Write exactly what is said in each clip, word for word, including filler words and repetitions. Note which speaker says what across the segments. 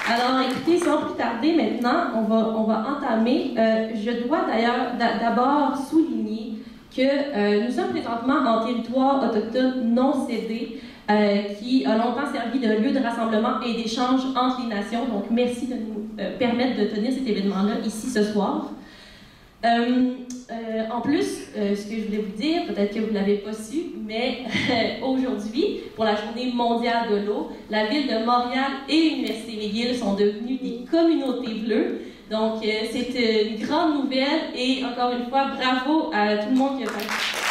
Speaker 1: Alors, écoutez, sans plus tarder maintenant, on va, on va entamer. Euh, je dois d'ailleurs d'abord souligner que euh, nous sommes présentement en territoire autochtone non cédé, euh, qui a longtemps servi de lieu de rassemblement et d'échange entre les nations. Donc, merci de nous euh, permettre de tenir cet événement-là ici ce soir. Euh, euh, en plus, euh, ce que je voulais vous dire, peut-être que vous ne l'avez pas su, mais euh, aujourd'hui, pour la journée mondiale de l'eau, la ville de Montréal et l'Université McGill sont devenues des communautés bleues. Donc, euh, c'est une grande nouvelle et encore une fois, bravo à tout le monde qui a participé.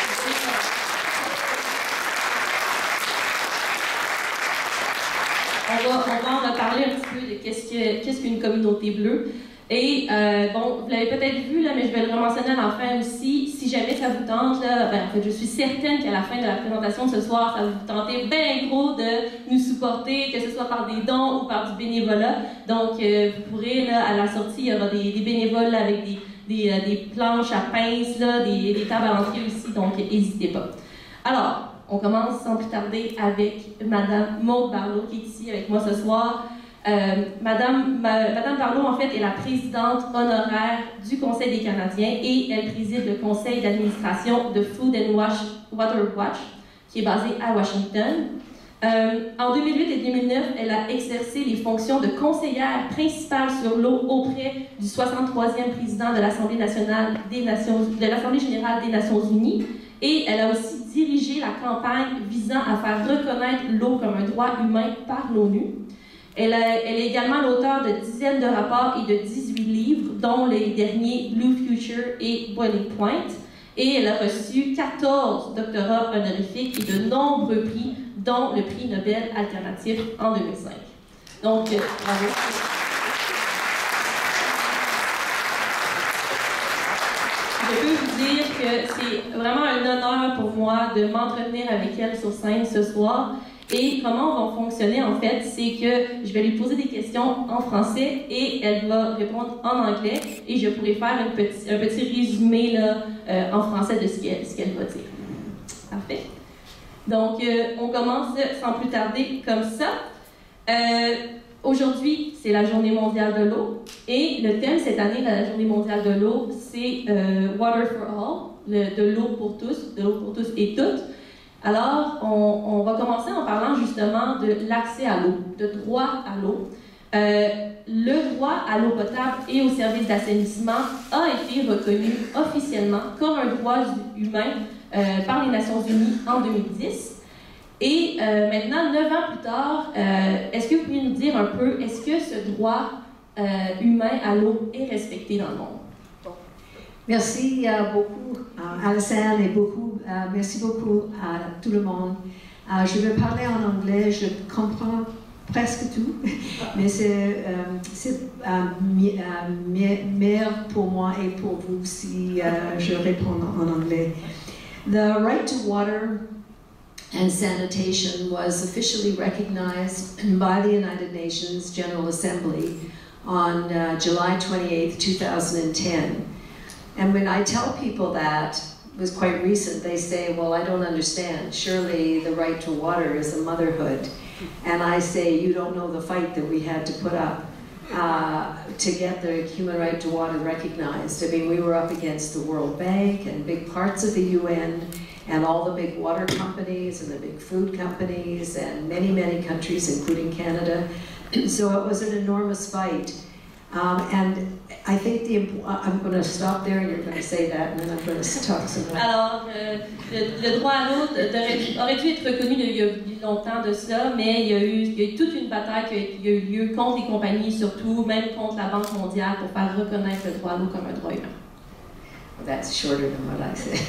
Speaker 1: On va, on va en parler un petit peu de qu'est-ce que, qu'est-ce qu'une communauté bleue. Et euh, bon, vous l'avez peut-être vu là, mais je vais le mentionner à la fin aussi. Si jamais ça vous tente, là, ben, en fait, je suis certaine qu'à la fin de la présentation de ce soir, ça va vous tenter bien gros de nous supporter, que ce soit par des dons ou par du bénévolat. Donc, euh, vous pourrez, là, à la sortie, il y aura des, des bénévoles là, avec des, des, euh, des planches à pince, là, des, des tables à l'entrée aussi, donc n'hésitez pas. Alors, on commence sans plus tarder avec Madame Maude Barlow qui est ici avec moi ce soir. Euh, Madame, ma, Madame Barlow, en fait, est la présidente honoraire du Conseil des Canadiens et elle préside le conseil d'administration de Food and Water Watch, qui est basé à Washington. Euh, en deux mille huit et deux mille neuf, elle a exercé les fonctions de conseillère principale sur l'eau auprès du soixante-troisième président de l'Assemblée nationale des Nations, de l'Assemblée générale des Nations unies, et elle a aussi dirigé la campagne visant à faire reconnaître l'eau comme un droit humain par l'ONU. Elle, a, elle est également l'auteure de dizaines de rapports et de dix-huit livres, dont les derniers Blue Future et Boiling Point. Et elle a reçu quatorze doctorats honorifiques et de nombreux prix, dont le prix Nobel alternatif en deux mille cinq. Donc, euh, bravo. Je peux vous dire que c'est vraiment un honneur pour moi de m'entretenir avec elle sur scène ce soir. Et comment on va fonctionner, en fait, c'est que je vais lui poser des questions en français et elle va répondre en anglais et je pourrai faire une petit, un petit résumé là, euh, en français de ce qu'elle ce qu'elle va dire. Parfait. Donc, euh, on commence sans plus tarder comme ça. Euh, Aujourd'hui, c'est la Journée mondiale de l'eau et le thème cette année de la Journée mondiale de l'eau, c'est euh, Water for All, le, de l'eau pour tous, de l'eau pour tous et toutes. Alors, on, on va commencer en parlant justement de l'accès à l'eau, de droit à l'eau. Euh, le droit à l'eau potable et au service d'assainissement a été reconnu officiellement comme un droit humain euh, par les Nations unies en deux mille dix. Et euh, maintenant, neuf ans plus tard, euh, est-ce que vous pouvez nous dire un peu, est-ce que ce droit euh, humain à l'eau est respecté dans le monde?
Speaker 2: Merci uh, beaucoup, uh, Alassane, et beaucoup, uh, merci beaucoup à tout le monde. Uh, je vais parler en anglais, je comprends presque tout, mais c'est um, uh, meilleur pour moi et pour vous si uh, je réponds en anglais. The right to water and sanitation was officially recognized by the United Nations General Assembly on uh, July twenty-eighth, two thousand ten. And when I tell people that, it was quite recent, they say, well, I don't understand. Surely the right to water is a motherhood. And I say, you don't know the fight that we had to put up uh, to get the human right to water recognized. I mean, we were up against the World Bank and big parts of the U N and all the big water companies and the big food companies and many, many countries, including Canada. So it was an enormous fight. Um, and I think the, I'm going to stop there and you're going to say that and then I'm going to talk some more.
Speaker 1: Alors, euh, le, le droit à l'eau aurait dû être reconnu il y a longtemps de ça, mais il y a eu, il y a eu toute une bataille qui a, qui a eu lieu contre les compagnies, surtout, même contre la Banque mondiale, pour faire reconnaître le droit à l'eau comme un droit humain.
Speaker 2: Well, that's shorter than what I said.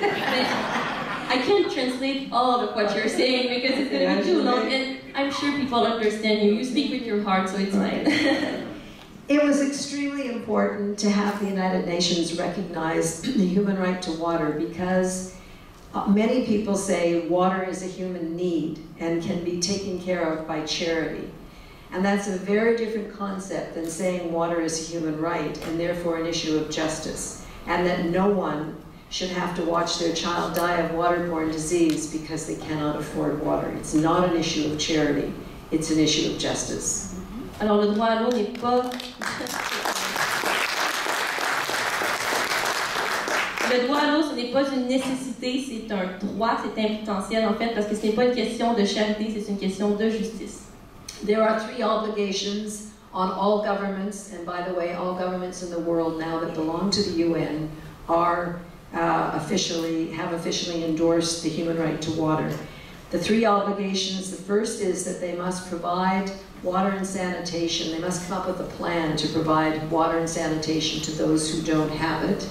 Speaker 1: I can't translate all of what you're saying because it's going to be too long, and I'm sure people understand you. You speak with your heart, so it's fine.
Speaker 2: It was extremely important to have the United Nations recognize the human right to water because uh, many people say water is a human need and can be taken care of by charity. And that's a very different concept than saying water is a human right and therefore an issue of justice, and that no one should have to watch their child die of waterborne disease because they cannot afford water. It's not an issue of charity, it's an issue of justice.
Speaker 1: Alors, le droit à l'eau n'est pas... Le droit à l'eau, ce n'est pas une nécessité, c'est un droit, c'est un potentiel en fait, parce que ce n'est pas une question de charité, c'est une question de justice.
Speaker 2: There are three obligations on all governments, and by the way, all governments in the world now that belong to the U N are uh, officially, have officially endorsed the human right to water. The three obligations, the first is that they must provide water and sanitation. They must come up with a plan to provide water and sanitation to those who don't have it.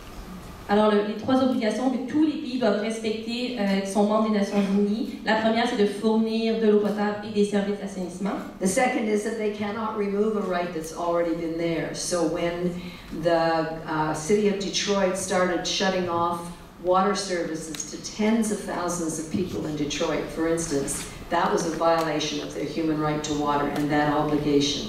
Speaker 1: Alors, le, les trois obligations que tous les pays doivent respecter euh, qui sont membres des Nations Unies. La première, c'est de fournir de l'eau potable et des services d'assainissement.
Speaker 2: The second is that they cannot remove a right that's already been there. So when the uh, city of Detroit started shutting off water services to tens of thousands of people in Detroit, for instance, that was a violation of their human right to water and that obligation.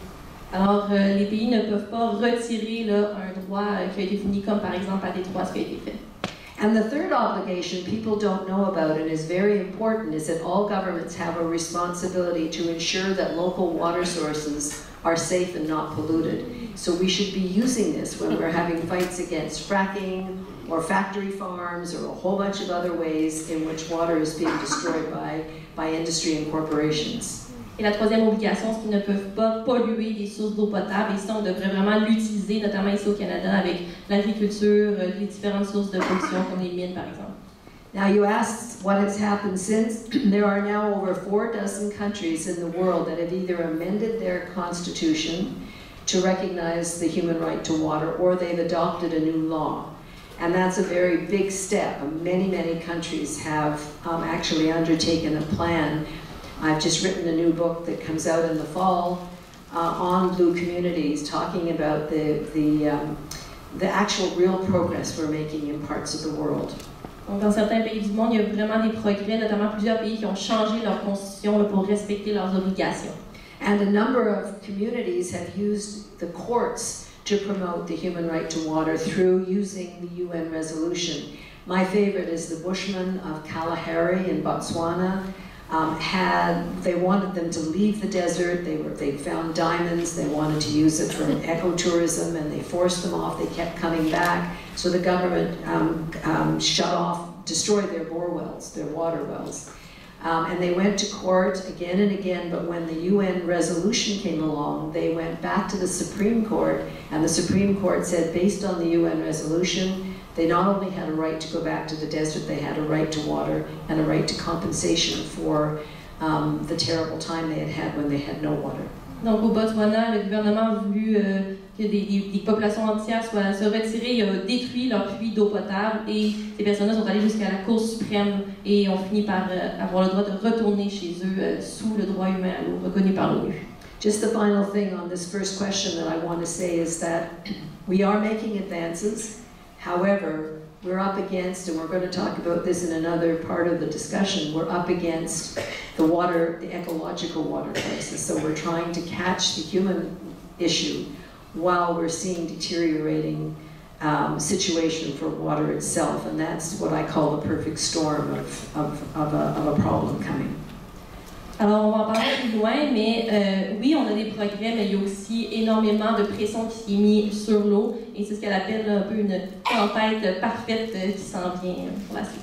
Speaker 1: Alors, euh, les pays ne peuvent pas retirer là, un droit euh, qui a été défini, comme par exemple à Détroit, ce qui a été fait.
Speaker 2: And the third obligation people don't know about and is very important is that all governments have a responsibility to ensure that local water sources are safe and not polluted. So we should be using this when we're having fights against fracking or factory farms or a whole bunch of other ways in which water is being destroyed by, by industry and corporations.
Speaker 1: Et la troisième obligation, c'est qu'ils ne peuvent pas polluer des sources d'eau potable. Et ça, on devrait vraiment l'utiliser, notamment ici au Canada, avec l'agriculture, les différentes sources de pollution, comme les mines, par exemple.
Speaker 2: Now you asked what has happened since. There are now over four dozen countries in the world that have either amended their constitution to recognize the human right to water, or they've adopted a new law. And that's a very big step. Many, many countries have um, actually undertaken a plan. I've just written a new book that comes out in the fall uh, on blue communities, talking about the, the, um, the actual real progress we're making in parts of the world.
Speaker 1: Donc, dans certains pays du monde, il y a vraiment des progrès, notamment plusieurs pays qui ont changé leur constitution là, pour respecter leurs obligations.
Speaker 2: And a number of communities have used the courts to promote the human right to water through using the U N resolution. My favorite is the Bushmen of Kalahari in Botswana. Um, had, they wanted them to leave the desert, they, were, they found diamonds, they wanted to use it for ecotourism, and they forced them off, they kept coming back. So the government um, um, shut off, destroyed their bore wells, their water wells. Um, and they went to court again and again, but when the U N resolution came along, they went back to the Supreme Court, and the Supreme Court said, based on the U N resolution, they not only had a right to go back to the desert, they had a right to water and a right to compensation for um, the terrible time they had had when they had no water.
Speaker 1: Donc au Botswana, le gouvernement a voulu euh, que des, des, des populations entières soient se retirer, il a détruit leur puits d'eau potable et ces personnes-là sont allées jusqu'à la Cour suprême et ont fini par euh, avoir le droit de retourner chez eux euh, sous le droit humain à l'eau reconnu par l'ONU.
Speaker 2: Just the final thing on this first question that I want to say is that we are making advances. However, we're up against, and we're going to talk about this in another part of the discussion, we're up against the water, the ecological water crisis. So we're trying to catch the human issue while we're seeing deteriorating um, situation for water itself. And that's what I call the perfect storm of, of, of, a, of a problem coming.
Speaker 1: Alors, on va en parler plus loin, mais euh, oui, on a des progrès, mais il y a aussi énormément de pression qui est mise sur l'eau, et c'est ce qu'elle appelle un peu une tempête parfaite euh, qui s'en vient euh, pour la suite.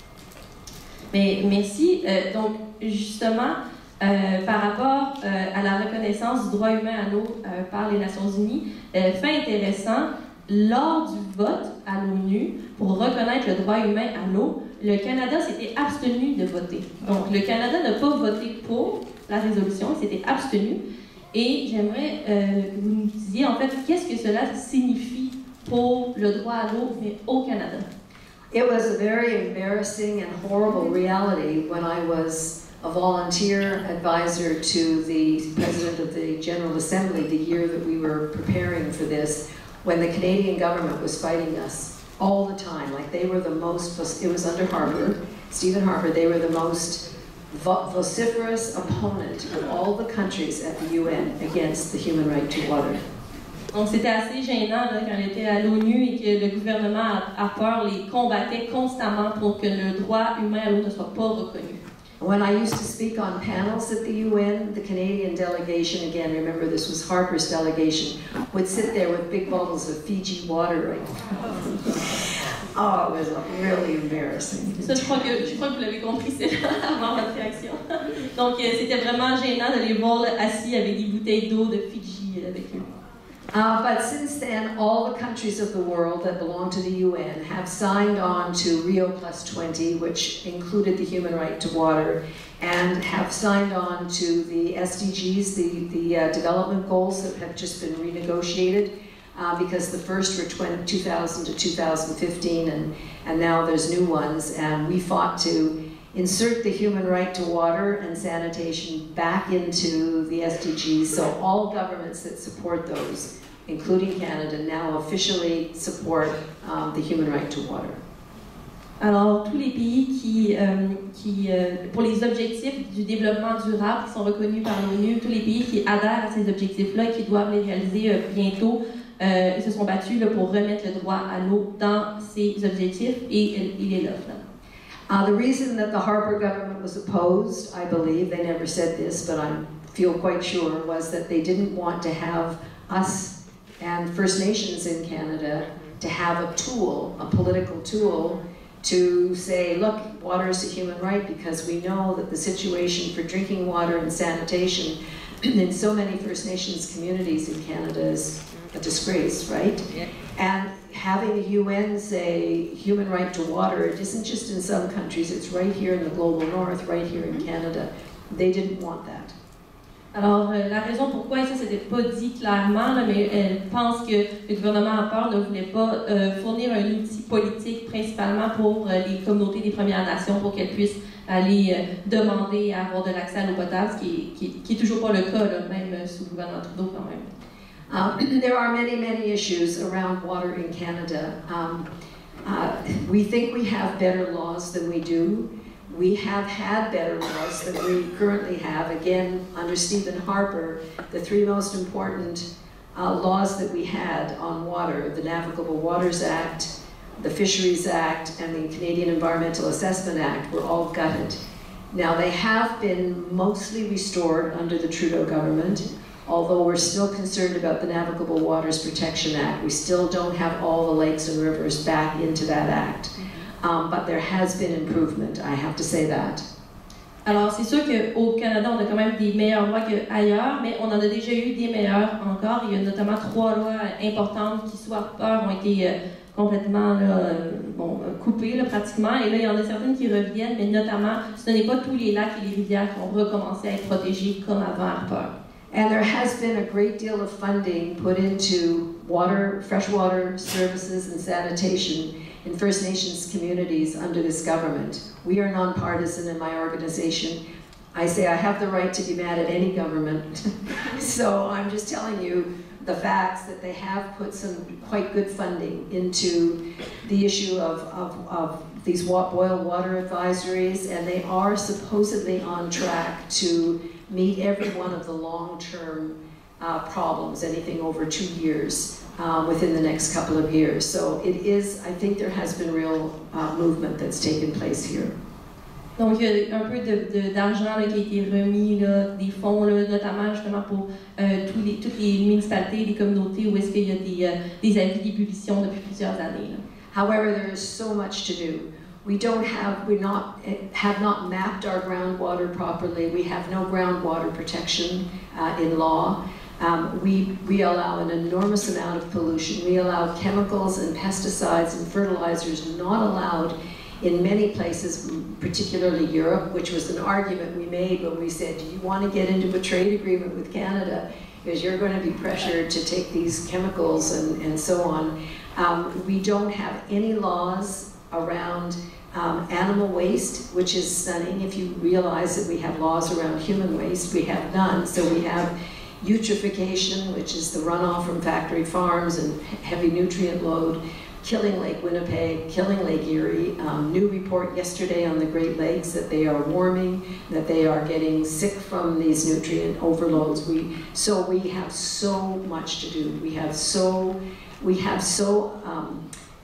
Speaker 1: Mais merci. Euh, donc, justement, euh, par rapport euh, à la reconnaissance du droit humain à l'eau euh, par les Nations Unies, euh, fait intéressant, lors du vote à l'ONU pour reconnaître le droit humain à l'eau, le Canada s'était abstenu de voter. Donc, le Canada n'a pas voté pour la résolution, il s'était abstenu. Et j'aimerais euh, que vous nous disiez, en fait, qu'est-ce que cela signifie pour le droit à l'eau, mais au Canada?
Speaker 2: It was a very embarrassing and horrible reality when I was a volunteer advisor to the President of the General Assembly the year that we were preparing for this, when the Canadian government was fighting us all the time. Like they were the most, it was under Harper, Stephen Harper, they were the most vociferous opponent of all the countries at the U N against the human right to water.
Speaker 1: Donc c'était assez gênant là, quand elle était à l'ONU et que le gouvernement à peur les combattait constamment pour que le droit humain à l'eau ne soit pas reconnu.
Speaker 2: When I used to speak on panels at the U N, the Canadian delegation, again, remember this was Harper's delegation, would sit there with big bottles of Fiji water right Oh, it was really embarrassing.
Speaker 1: Ça, je crois que, je crois que vous l'avez compris, c'est avant votre réaction. Donc, euh, c'était vraiment gênant de les voir là, assis avec des bouteilles d'eau de Fiji euh, avec eux.
Speaker 2: Uh, but since then, all the countries of the world that belong to the U N have signed on to Rio Plus twenty, which included the human right to water, and have signed on to the S D Gs, the, the uh, development goals that have just been renegotiated, uh, because the first were two thousand to two thousand fifteen, and, and now there's new ones, and we fought to insert the human right to water and sanitation back into the S D Gs, so all governments that support those, including Canada, now officially support um, the human right to water.
Speaker 1: Alors, tous les pays qui, euh, qui euh, pour les objectifs du développement durable qui sont reconnus par l'ONU, tous les pays qui adhèrent à ces objectifs-là et qui doivent les réaliser euh, bientôt, euh, ils se sont battus là, pour remettre le droit à l'eau dans ces objectifs et il est là.
Speaker 2: Uh, the reason that the Harper government was opposed, I believe, they never said this, but I feel quite sure, was that they didn't want to have us and First Nations in Canada to have a tool, a political tool, to say, look, water is a human right, because we know that the situation for drinking water and sanitation in so many First Nations communities in Canada is a disgrace, right? Yeah. And having the U N say human right to water, it isn't just in some countries, it's right here in the global north, right here in Canada. They didn't want that.
Speaker 1: Alors, euh, la raison pourquoi, et ça c'était pas dit clairement, là, mais elle pense que le gouvernement en peur ne voulait pas euh, fournir un outil politique principalement pour euh, les communautés des Premières Nations pour qu'elles puissent aller euh, demander à avoir de l'accès à l'eau potable, ce qui est, qui, qui est toujours pas le cas, là, même sous le gouvernement Trudeau quand même.
Speaker 2: Um, there are many, many issues around water in Canada. Um, uh, we think we have better laws than we do. We have had better laws than we currently have. Again, under Stephen Harper, the three most important uh, laws that we had on water, the Navigable Waters Act, the Fisheries Act, and the Canadian Environmental Assessment Act were all gutted. Now, they have been mostly restored under the Trudeau government, although we're still concerned about the Navigable Waters Protection Act. We still don't have all the lakes and rivers back into that act. Um, but there has been improvement, I have to say that.
Speaker 1: Alors, c'est sûr qu'au Canada, on a quand même des meilleures lois qu'ailleurs, mais on en a déjà eu des meilleures encore. Il y a notamment trois lois importantes qui, sous Harper, ont été euh, complètement là, euh, bon, coupées là, pratiquement. Et là, il y en a certaines qui reviennent, mais notamment, ce n'est pas tous les lacs et les rivières qui ont recommencé à être protégés comme avant Harper.
Speaker 2: And there has been a great deal of funding put into water, freshwater services and sanitation in First Nations communities under this government. We are nonpartisan in my organization. I say I have the right to be mad at any government. So I'm just telling you the facts that they have put some quite good funding into the issue of, of, of these boil water advisories, and they are supposedly on track to meet every one of the long-term uh, problems, anything over two years. Uh, within the next couple of years. So it is, I think there has been real uh, movement that's taken place here.
Speaker 1: Donc, il y a un peu d'argent qui a été remis, là, des fonds, là, notamment justement pour euh, tous les, toutes les municipalités, les communautés où est-ce qu'il y a des, euh, des avis d'ébullition depuis plusieurs années. Là.
Speaker 2: However, there is so much to do. We don't have, we not have not mapped our groundwater properly. We have no groundwater protection uh, in law. Um, we, we allow an enormous amount of pollution. We allow chemicals and pesticides and fertilizers not allowed in many places, particularly Europe, which was an argument we made when we said, do you want to get into a trade agreement with Canada? Because you're going to be pressured to take these chemicals and, and so on. Um, we don't have any laws around um, animal waste, which is stunning. If you realize that we have laws around human waste, we have none. So we have eutrophication, which is the runoff from factory farms and heavy nutrient load, killing Lake Winnipeg, killing Lake Erie. Um, new report yesterday on the Great Lakes that they are warming, that they are getting sick from these nutrient overloads. We, so we have so much to do. We have so, we have so um,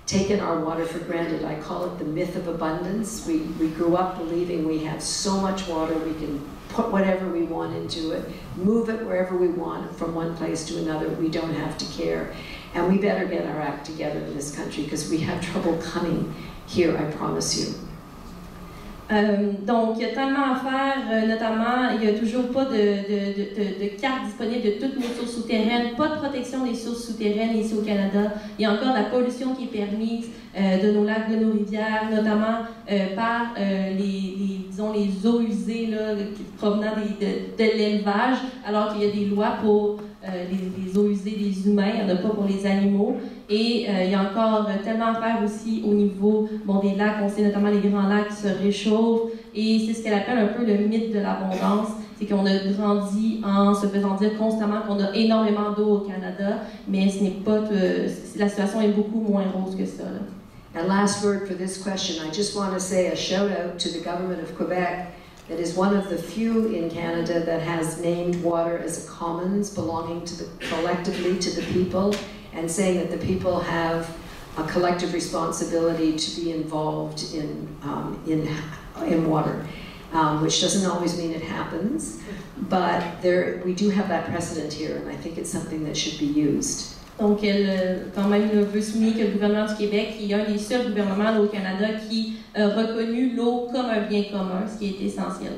Speaker 2: taken our water for granted. I call it the myth of abundance. We, we grew up believing we have so much water, we can put whatever we want into it, move it wherever we want from one place to another. We don't have to care. And we better get our act together in this country because we have trouble coming here, I promise you.
Speaker 1: Euh, donc, il y a tellement à faire, euh, notamment, il n'y a toujours pas de, de, de, de, de carte disponible de toutes nos sources souterraines, pas de protection des sources souterraines ici au Canada. Il y a encore de la pollution qui est permise euh, de nos lacs, de nos rivières, notamment euh, par euh, les, les, disons, les eaux usées là, provenant des, de, de l'élevage, alors qu'il y a des lois pour euh, les, les eaux usées des humains, il n'y en a pas pour les animaux. Et euh, il y a encore euh, tellement à faire aussi au niveau bon, des lacs. On sait notamment les grands lacs qui se réchauffent. Et c'est ce qu'elle appelle un peu le mythe de l'abondance. C'est qu'on a grandi en se faisant dire constamment qu'on a énormément d'eau au Canada, mais ce n'est pas, euh, la situation est beaucoup moins rose que ça. Là.
Speaker 2: And last word for this question, I just want to say a shout out to the government of Quebec that is one of the few in Canada that has named water as a commons belonging to the, collectively to the people, and saying that the people have a collective responsibility to be involved in, um, in, in water, um, which doesn't always mean it happens, but there, we do have that precedent here, and I think it's something that should be used.
Speaker 1: Donc, elle, quand même, veut souligner que le gouvernement du Québec est un des seuls gouvernements là, au Canada qui a reconnu l'eau comme un bien commun, ce qui est essentiel.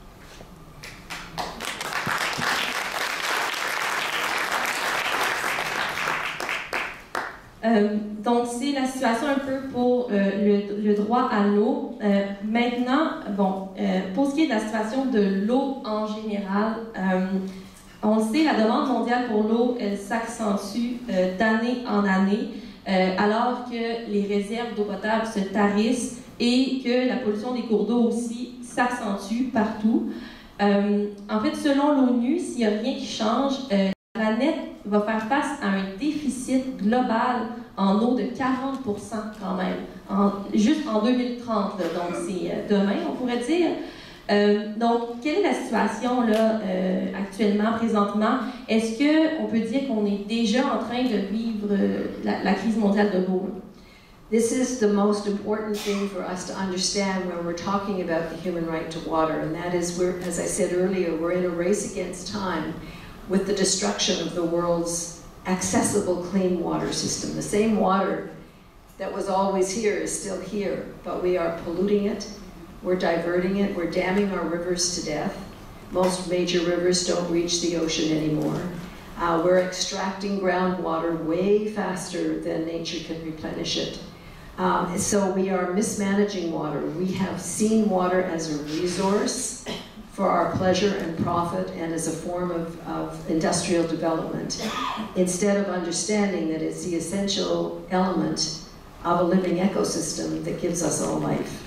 Speaker 1: Euh, donc, c'est la situation un peu pour euh, le, le droit à l'eau. Euh, maintenant, bon, euh, pour ce qui est de la situation de l'eau en général, euh, on le sait, la demande mondiale pour l'eau, elle s'accentue euh, d'année en année, euh, alors que les réserves d'eau potable se tarissent et que la pollution des cours d'eau aussi s'accentue partout. Euh, en fait, selon l'ONU, s'il n'y a rien qui change, euh, la planète va faire face à un déficit global en eau de quarante pour cent quand même, en, juste en deux mille trente, là, donc c'est euh, demain, on pourrait dire. Euh, donc, quelle est la situation là, euh, actuellement, présentement? Est-ce qu'on peut dire qu'on est déjà en train de vivre euh, la, la crise mondiale de l'eau?
Speaker 2: This is the most important thing for us to understand when we're talking about the human right to water, and that is, we're, as I said earlier, we're in a race against time with the destruction of the world's accessible clean water system. The same water that was always here is still here, but we are polluting it, we're diverting it, we're damming our rivers to death. Most major rivers don't reach the ocean anymore. Uh, we're extracting groundwater way faster than nature can replenish it. Um, so we are mismanaging water. We have seen water as a resource for our pleasure and profit and as a form of, of industrial development, instead of understanding that it's the essential element of a living ecosystem that gives us all life.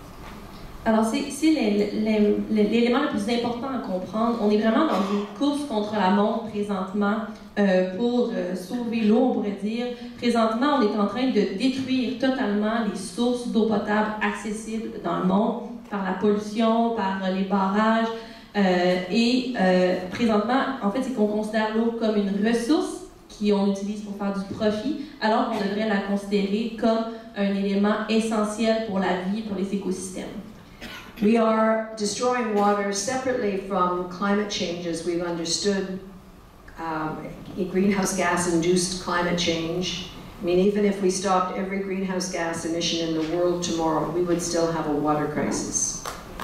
Speaker 1: Alors, c'est l'élément le plus important à comprendre. On est vraiment dans une course contre la montre présentement euh, pour euh, sauver l'eau, on pourrait dire. Présentement, on est en train de détruire totalement les sources d'eau potable accessibles dans le monde par la pollution, par euh, les barrages. Euh, et euh, présentement, en fait, c'est qu'on considère l'eau comme une ressource qu'on utilise pour faire du profit, alors qu'on devrait la considérer comme un élément essentiel pour la vie, pour les écosystèmes.
Speaker 2: We are destroying water separately from climate change, as we've understood um, greenhouse gas-induced climate change. I mean, even if we stopped every greenhouse gas emission in the world tomorrow, we would still have a water crisis.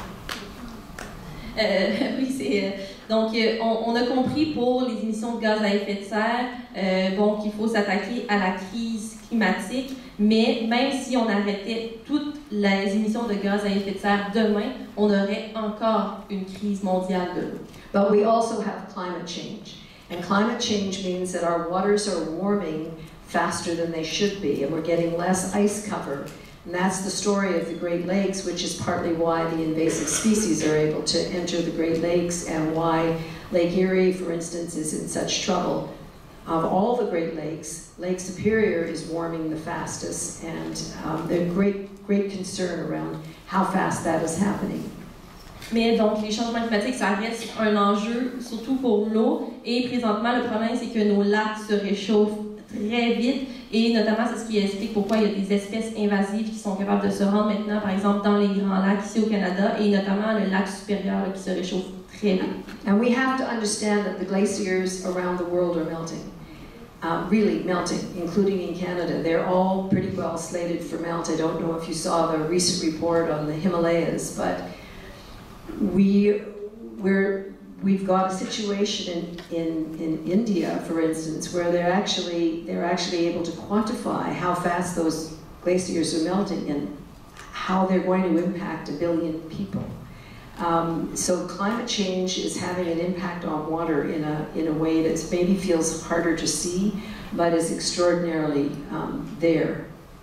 Speaker 1: Euh, oui, c'est... Donc, euh, on, on a compris pour les émissions de gaz à effet de serre, euh, bon, qu'il faut s'attaquer à la crise climatique, mais même si on arrêtait toutes les émissions de gaz à effet de serre demain, on aurait encore une crise mondiale de l'eau.
Speaker 2: But we also have climate change. And climate change means that our waters are warming faster than they should be, and we're getting less ice cover. And that's the story of the Great Lakes, which is partly why the invasive species are able to enter the Great Lakes and why Lake Erie, for instance, is in such trouble. Of all the Great Lakes, Lake Superior is warming the fastest, and um, there's great, great concern around how fast that is happening.
Speaker 1: Mais donc, les changements climatiques, ça reste un enjeu, surtout pour l'eau. Et présentement, le problème, c'est que nos lacs se réchauffent très vite. Et notamment, c'est ce qui explique pourquoi il y a des espèces invasives qui sont capables de se rendre maintenant, par exemple, dans les Grands Lacs ici au Canada, et notamment le lac supérieur là, qui se réchauffe très vite.
Speaker 2: And we have to understand that the glaciers around the world are melting. Uh, really melting, including in Canada. They're all pretty well slated for melt. I don't know if you saw the recent report on the Himalayas, but we, we're, we've got a situation in, in, in India, for instance, where they're actually, they're actually able to quantify how fast those glaciers are melting and how they're going to impact a billion people. Um, so climate change is having an impact on water in a, in a way that maybe feels harder to see, but is extraordinarily um, there.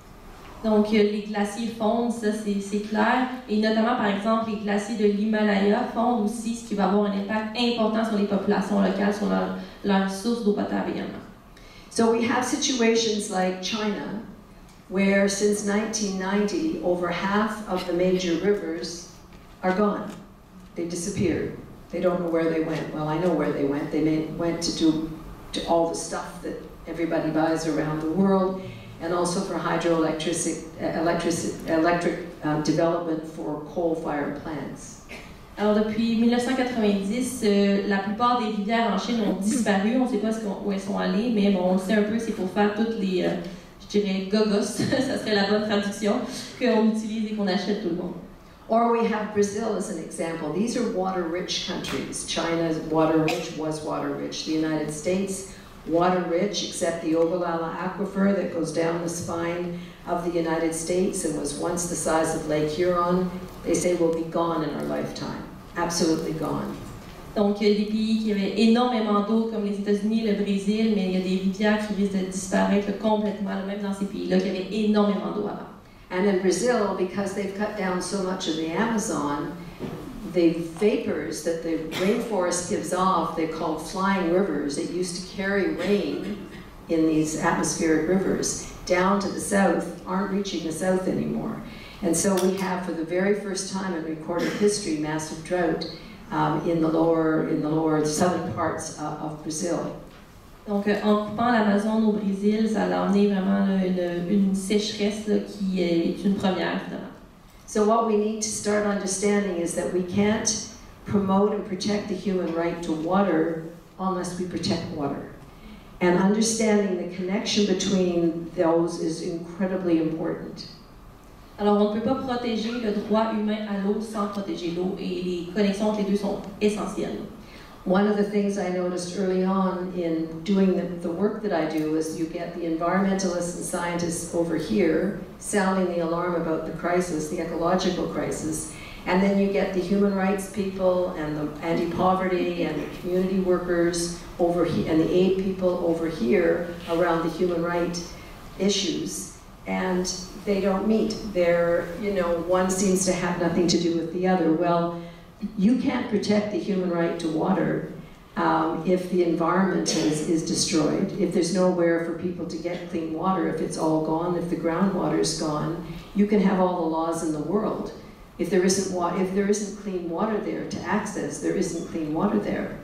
Speaker 1: Donc, les glaciers fondent, ça c'est clair, et notamment, par exemple, les glaciers de l'Himalaya fondent aussi, ce qui va avoir un impact important sur les populations locales, sur leur, leur source d'eau potable également.
Speaker 2: So we have situations like China, where since nineteen ninety, over half of the major rivers are gone. They disappeared. They don't know where they went. Well, I know where they went. They made, went to do to all the stuff that everybody buys around the world, and also for hydroelectric electric, electric uh, development for coal-fired plants.
Speaker 1: Alors depuis mille neuf cent quatre-vingt-dix, euh, la plupart des rivières en Chine ont disparu. On ne sait pas où elles sont allées, mais bon, on le sait un peu, c'est pour faire toutes les, euh, je dirais, gogos, ça serait la bonne traduction, qu'on utilise et qu'on achète tout le monde.
Speaker 2: Or we have Brazil as an example. These are water-rich countries. China is water-rich, was water-rich. The United States, water-rich, except the Ogallala Aquifer that goes down the spine of the United States and was once the size of Lake Huron, they say will be gone in our lifetime. Absolutely gone.
Speaker 1: Donc, il y a des pays qui avaient énormément d'eau, comme les États-Unis, le Brésil, mais il y a des rivières qui risquent de disparaître complètement, même dans ces pays-là, qui avaient énormément d'eau avant.
Speaker 2: And in Brazil, because they've cut down so much of the Amazon, the vapors that the rainforest gives off, they're called flying rivers. It used to carry rain in these atmospheric rivers down to the south, aren't reaching the south anymore. And so we have, for the very first time in recorded history, massive drought um, in the lower, in the lower southern parts uh, of Brazil.
Speaker 1: Donc, en coupant l'Amazone au Brésil, ça a amené vraiment là, une, une sécheresse là, qui est une première, évidemment.
Speaker 2: So what we need to start understanding is that we can't promote and protect the human right to water unless we protect water. And understanding the connection between those is incredibly important.
Speaker 1: Alors, on ne peut pas protéger le droit humain à l'eau sans protéger l'eau, et les connexions entre les deux sont essentielles.
Speaker 2: One of the things I noticed early on in doing the, the work that I do is you get the environmentalists and scientists over here sounding the alarm about the crisis, the ecological crisis, and then you get the human rights people and the anti-poverty and the community workers over here and the aid people over here around the human rights issues, and they don't meet. They're, you know, one seems to have nothing to do with the other. Well, you can't protect the human right to water um, if the environment is, is destroyed, if there's nowhere for people to get clean water, if it's all gone, if the groundwater is gone. You can have all the laws in the world. If there isn't, wa if there isn't clean water there to access, there isn't clean water there.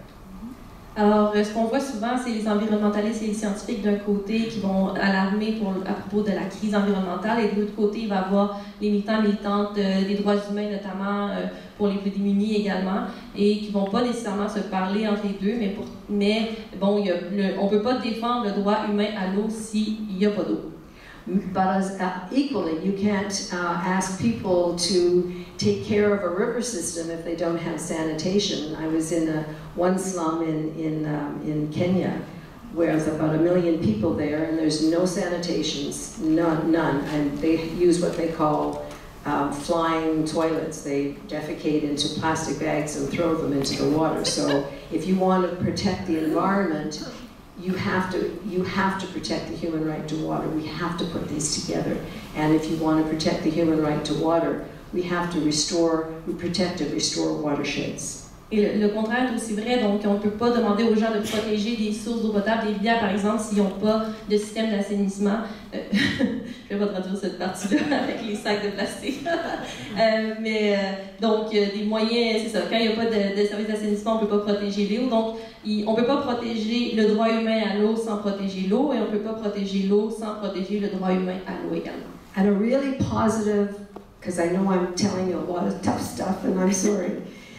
Speaker 1: Alors, ce qu'on voit souvent, c'est les environnementalistes et les scientifiques d'un côté qui vont alarmer pour, à propos de la crise environnementale, et de l'autre côté, il va y avoir les militants militantes euh, des droits humains, notamment euh, pour les plus démunis également, et qui ne vont pas nécessairement se parler entre les deux, mais, pour, mais bon, il y a le, on ne peut pas défendre le droit humain à l'eau s'il n'y a pas d'eau.
Speaker 2: But as, uh, equally, you can't uh, ask people to take care of a river system if they don't have sanitation. I was in a, one slum in, in, um, in Kenya where there's about a million people there, and there's no sanitations, none, none. And they use what they call um, flying toilets. They defecate into plastic bags and throw them into the water. So if you want to protect the environment, You have to, you have to protect the human right to water. We have to put these together. And if you want to protect the human right to water, we have to restore, we protect and restore watersheds.
Speaker 1: Et le, le contraire est aussi vrai, donc on ne peut pas demander aux gens de protéger des sources d'eau potable, des rivières par exemple, s'ils n'ont pas de système d'assainissement. Euh, je ne vais pas traduire cette partie-là avec les sacs de plastique. euh, mais euh, donc, euh, des moyens, c'est ça, quand il n'y a pas de, de service d'assainissement, on ne peut pas protéger l'eau. Donc, il, on ne peut pas protéger le droit humain à l'eau sans protéger l'eau, et on ne peut pas protéger l'eau sans protéger le droit humain à l'eau également.
Speaker 2: And a really positive, because I know I'm telling you a lot of tough stuff and I'm sorry,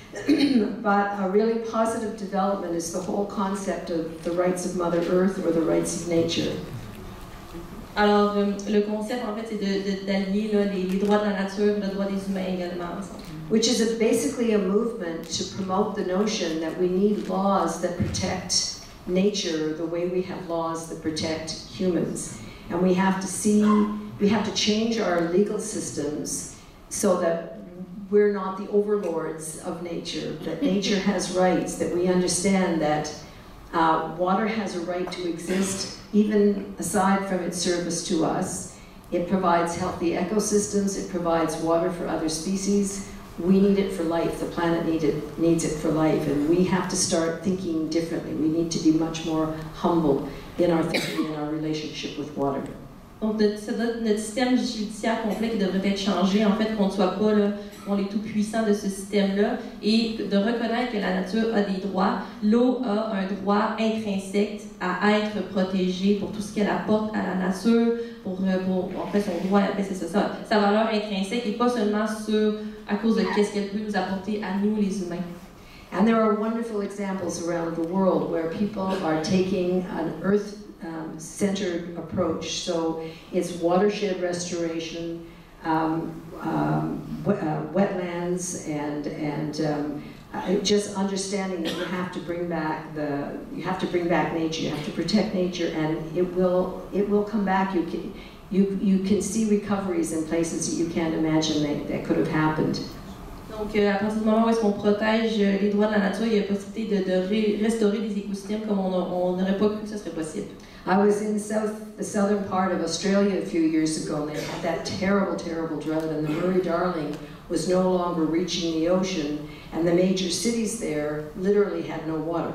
Speaker 2: but a really positive development is the whole concept of the rights of Mother Earth or the rights of nature.
Speaker 1: Alors, euh, le concept, en fait, c'est d'allier les, les droits de la nature et le droit des humains également ensemble.
Speaker 2: Which is a, basically a movement to promote the notion that we need laws that protect nature the way we have laws that protect humans. And we have to see, we have to change our legal systems so that we're not the overlords of nature, that nature has rights, that we understand that uh, water has a right to exist even aside from its service to us. It provides healthy ecosystems, it provides water for other species. We need it for life, the planet need it, needs it for life, and we have to start thinking differently. We need to be much more humble in our thinking and our relationship with water.
Speaker 1: Donc, c'est notre, notre système judiciaire complet qui devrait être changé, en fait, qu'on ne soit pas là, on est tout puissant de ce système-là, et de reconnaître que la nature a des droits. L'eau a un droit intrinsèque à être protégée pour tout ce qu'elle apporte à la nature, pour, pour en fait, son droit, c'est ça, ça, sa valeur intrinsèque, et pas seulement sur, à cause de qu'est-ce qu'elle peut nous apporter à nous, les humains.
Speaker 2: And there are wonderful examples around the world where people are taking an earth Um, centered approach. So it's watershed restoration, um, um, uh, wetlands, and and um, uh, just understanding that you have to bring back the you have to bring back nature. You have to protect nature, and it will it will come back. You can you you can see recoveries in places that you can't imagine that, that could have happened.
Speaker 1: Donc, à partir du moment où est-ce qu'on protège les droits de la nature, il y a la possibilité de, de ré restaurer des écosystèmes comme on n'aurait pas cru que ce serait possible.
Speaker 2: I was in south, the southern part of Australia a few years ago, and they had that terrible, terrible drought, and the Murray-Darling was no longer reaching the ocean, and the major cities there literally had no water.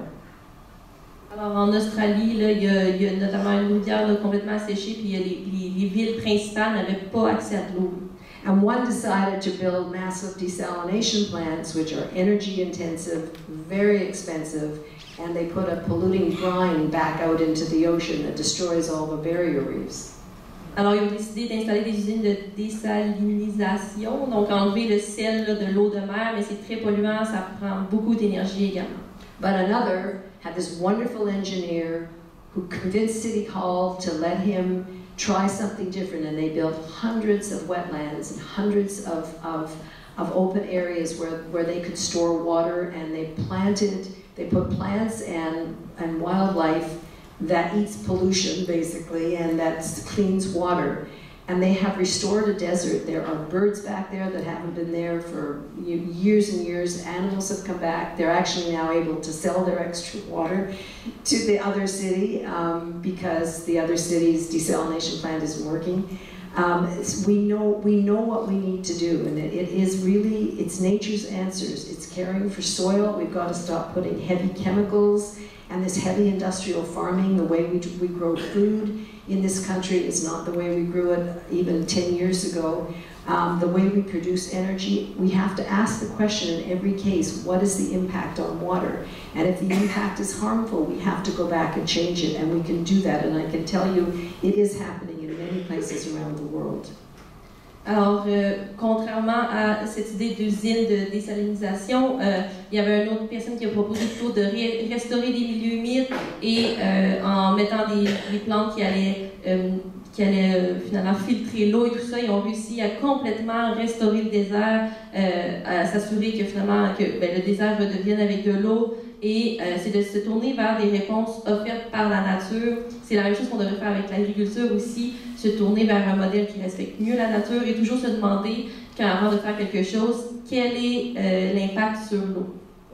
Speaker 1: Alors, en Australie, là, il, y a, il y a notamment une rivière là, complètement asséchée, puis il y a les, les, les villes principales n'avaient pas accès à de l'eau.
Speaker 2: And one decided to build massive desalination plants, which are energy intensive, very expensive, and they put a polluting brine back out into the ocean that destroys all the barrier reefs.
Speaker 1: Alors, ils ont décidé d'installer des usines de désalinisation, donc enlever le sel là, de l'eau de mer, mais c'est très polluant, ça prend beaucoup d'énergie également.
Speaker 2: But another had this wonderful engineer who convinced City Hall to let him try something different, and they built hundreds of wetlands and hundreds of, of, of open areas where, where they could store water, and they planted, they put plants and, and wildlife that eats pollution, basically, and that cleans water. And they have restored a desert. There are birds back there that haven't been there for years and years. Animals have come back. They're actually now able to sell their extra water to the other city um, because the other city's desalination plant isn't working. Um, we know we know what we need to do, and it, it is really, it's nature's answers. It's caring for soil. We've got to stop putting heavy chemicals and this heavy industrial farming. The way we, we grow food in this country is not the way we grew it even ten years ago. Um, the way we produce energy, we have to ask the question in every case, what is the impact on water? And if the impact is harmful, we have to go back and change it, and we can do that. And I can tell you, it is happening in many places around the world.
Speaker 1: Alors, euh, contrairement à cette idée d'usine de désalinisation, euh, il y avait une autre personne qui a proposé plutôt de ré restaurer des milieux humides et euh, en mettant des, des plantes qui allaient, euh, qui allaient euh, finalement filtrer l'eau et tout ça, ils ont réussi à complètement restaurer le désert, euh, à s'assurer que finalement que, ben, le désert redevienne avec de l'eau. Et euh, c'est de se tourner vers des réponses offertes par la nature. C'est la même chose qu'on devrait faire avec l'agriculture aussi, se tourner vers un modèle qui respecte mieux la nature et toujours se demander, avant de faire quelque chose, quel est euh, l'impact sur l'eau.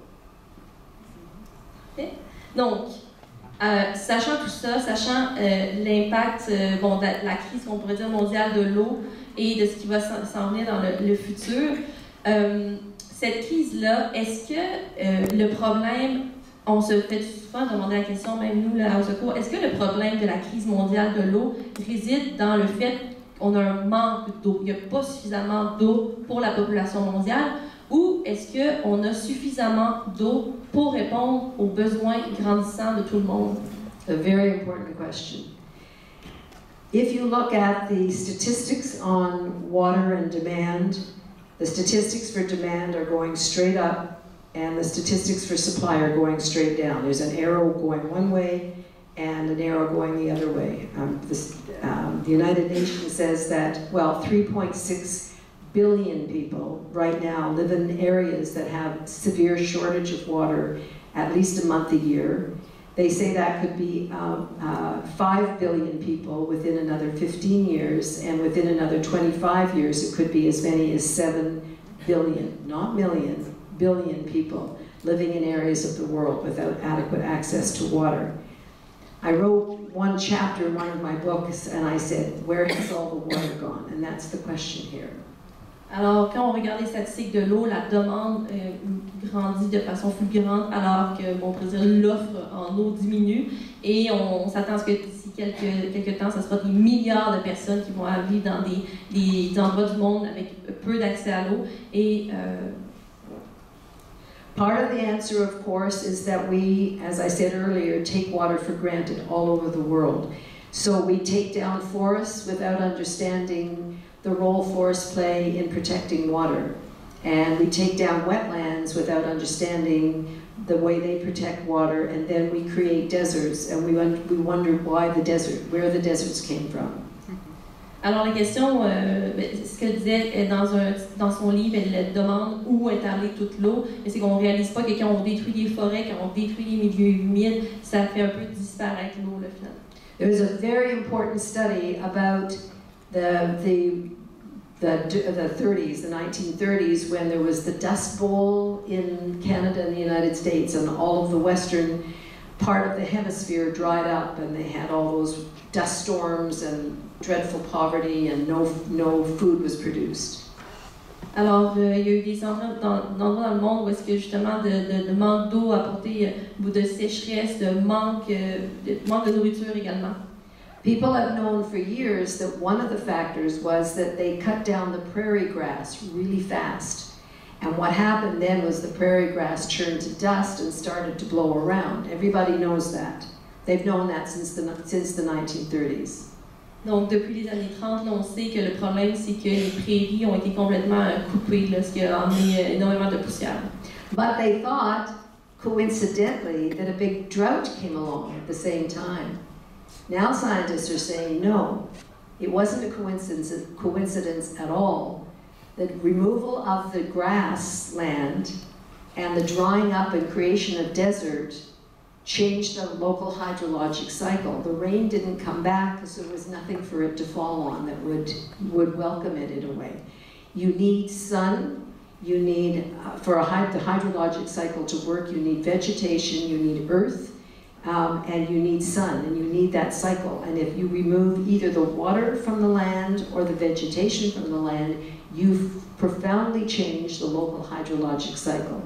Speaker 1: Okay? Donc, euh, sachant tout ça, sachant euh, l'impact euh, bon, de la crise, qu'on pourrait dire, mondiale de l'eau et de ce qui va s'en venir dans le, le futur, euh, cette crise-là, est-ce que euh, le problème, on se fait souvent demander la question, même nous là au secours, est-ce que le problème de la crise mondiale de l'eau réside dans le fait qu'on a un manque d'eau, il n'y a pas suffisamment d'eau pour la population mondiale, ou est-ce qu'on a suffisamment d'eau pour répondre aux besoins grandissants de tout le monde?
Speaker 2: A very important question. If you look at the statistics on water and demand, the statistics for demand are going straight up, and the statistics for supply are going straight down. There's an arrow going one way and an arrow going the other way. Um, this, um, the United Nations says that, well, three point six billion people right now live in areas that have severe shortage of water at least a month a year. They say that could be um, uh, five billion people within another fifteen years, and within another twenty-five years it could be as many as seven billion, not million, billion people living in areas of the world without adequate access to water. I wrote one chapter in one of my books and I said, where has all the water gone? And that's the question here.
Speaker 1: Alors, quand on regarde les statistiques de l'eau, la demande euh, grandit de façon fulgurante alors que, bon, pour dire, l'offre en eau diminue et on, on s'attend à ce que d'ici quelques, quelques temps, ce sera des milliards de personnes qui vont vivre dans des, des endroits du monde avec peu d'accès à l'eau et euh,
Speaker 2: part of the answer, of course, is that we, as I said earlier, take water for granted all over the world. So we take down forests without understanding the role forests play in protecting water. And we take down wetlands without understanding the way they protect water, and then we create deserts, and we, we wonder why the desert, where the deserts came from.
Speaker 1: Alors la question, euh, ce qu'elle disait dans, un, dans son livre, elle demande où est allée toute l'eau, et c'est qu'on ne réalise pas que quand on détruit les forêts, quand on détruit les milieux humides, ça fait un peu disparaître l'eau, le final.
Speaker 2: There was a very important study about the, the, the, the thirties, the nineteen thirties, when there was the Dust Bowl in Canada and the United States, and all of the western part of the hemisphere dried up, and they had all those dust storms and dreadful poverty, and no, no food was produced.
Speaker 1: Alors, euh, il y a eu des endroits dans, dans, dans le monde où est-ce que justement de, de, de manque d'eau a apporté euh, de sécheresse, de manque, euh, de manque de nourriture également.
Speaker 2: People have known for years that one of the factors was that they cut down the prairie grass really fast. And what happened then was the prairie grass turned to dust and started to blow around. Everybody knows that. They've known that since the, since the nineteen thirties.
Speaker 1: Donc, depuis les années trente, là, on sait que le problème, c'est que les prairies ont été complètement coupées, là, ce qui a amené énormément de poussière.
Speaker 2: But they thought, coincidentally, that a big drought came along at the same time. Now scientists are saying, no, it wasn't a coincidence, coincidence at all. The removal of the grassland and the drying up and creation of desert changed the local hydrologic cycle. The rain didn't come back because there was nothing for it to fall on that would, would welcome it in a way. You need sun, you need, uh, for a hy the hydrologic cycle to work, you need vegetation, you need earth, um, and you need sun, and you need that cycle. And if you remove either the water from the land or the vegetation from the land, you've profoundly changed the local hydrologic cycle.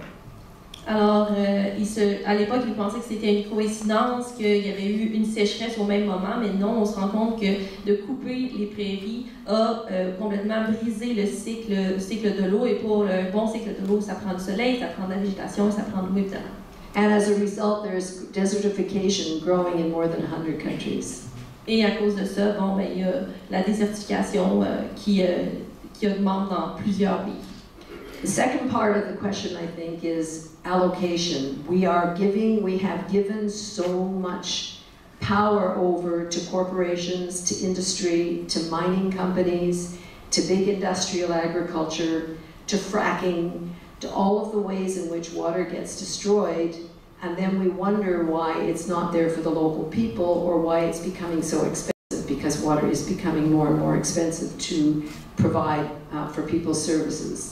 Speaker 1: Alors, euh, il se, à l'époque, ils pensaient que c'était une coïncidence qu'il y avait eu une sécheresse au même moment, mais non, on se rend compte que de couper les prairies a euh, complètement brisé le cycle, le cycle de l'eau, et pour le bon cycle de l'eau, ça prend du soleil, ça prend de la végétation, ça prend de l'eau, évidemment.
Speaker 2: And as a result, there's desertification growing in more than one hundred countries.
Speaker 1: Et à cause de ça, bon, ben, il y a la désertification euh, qui, euh, qui augmente dans plusieurs pays.
Speaker 2: The second part of the question, I think, is allocation. We are giving, we have given so much power over to corporations, to industry, to mining companies, to big industrial agriculture, to fracking, to all of the ways in which water gets destroyed, and then we wonder why it's not there for the local people or why it's becoming so expensive, because water is becoming more and more expensive to provide uh, for people's services.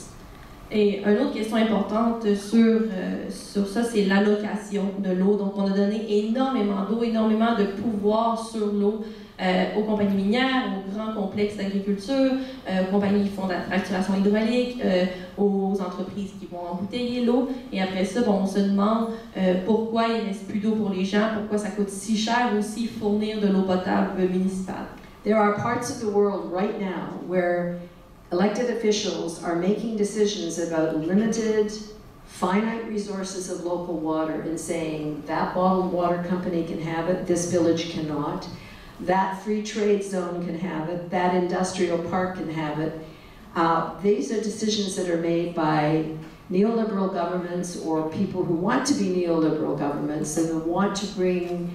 Speaker 1: Et une autre question importante sur, euh, sur ça, c'est l'allocation de l'eau. Donc, on a donné énormément d'eau, énormément de pouvoir sur l'eau euh, aux compagnies minières, aux grands complexes d'agriculture, euh, aux compagnies qui font de la fracturation hydraulique, euh, aux entreprises qui vont embouteiller l'eau. Et après ça, bon, on se demande euh, pourquoi il ne reste plus d'eau pour les gens, pourquoi ça coûte si cher aussi fournir de l'eau potable municipale.
Speaker 2: There are parts of the world right now where elected officials are making decisions about limited, finite resources of local water and saying that bottled water company can have it, this village cannot, that free trade zone can have it, that industrial park can have it. Uh, these are decisions that are made by neoliberal governments or people who want to be neoliberal governments and who want to bring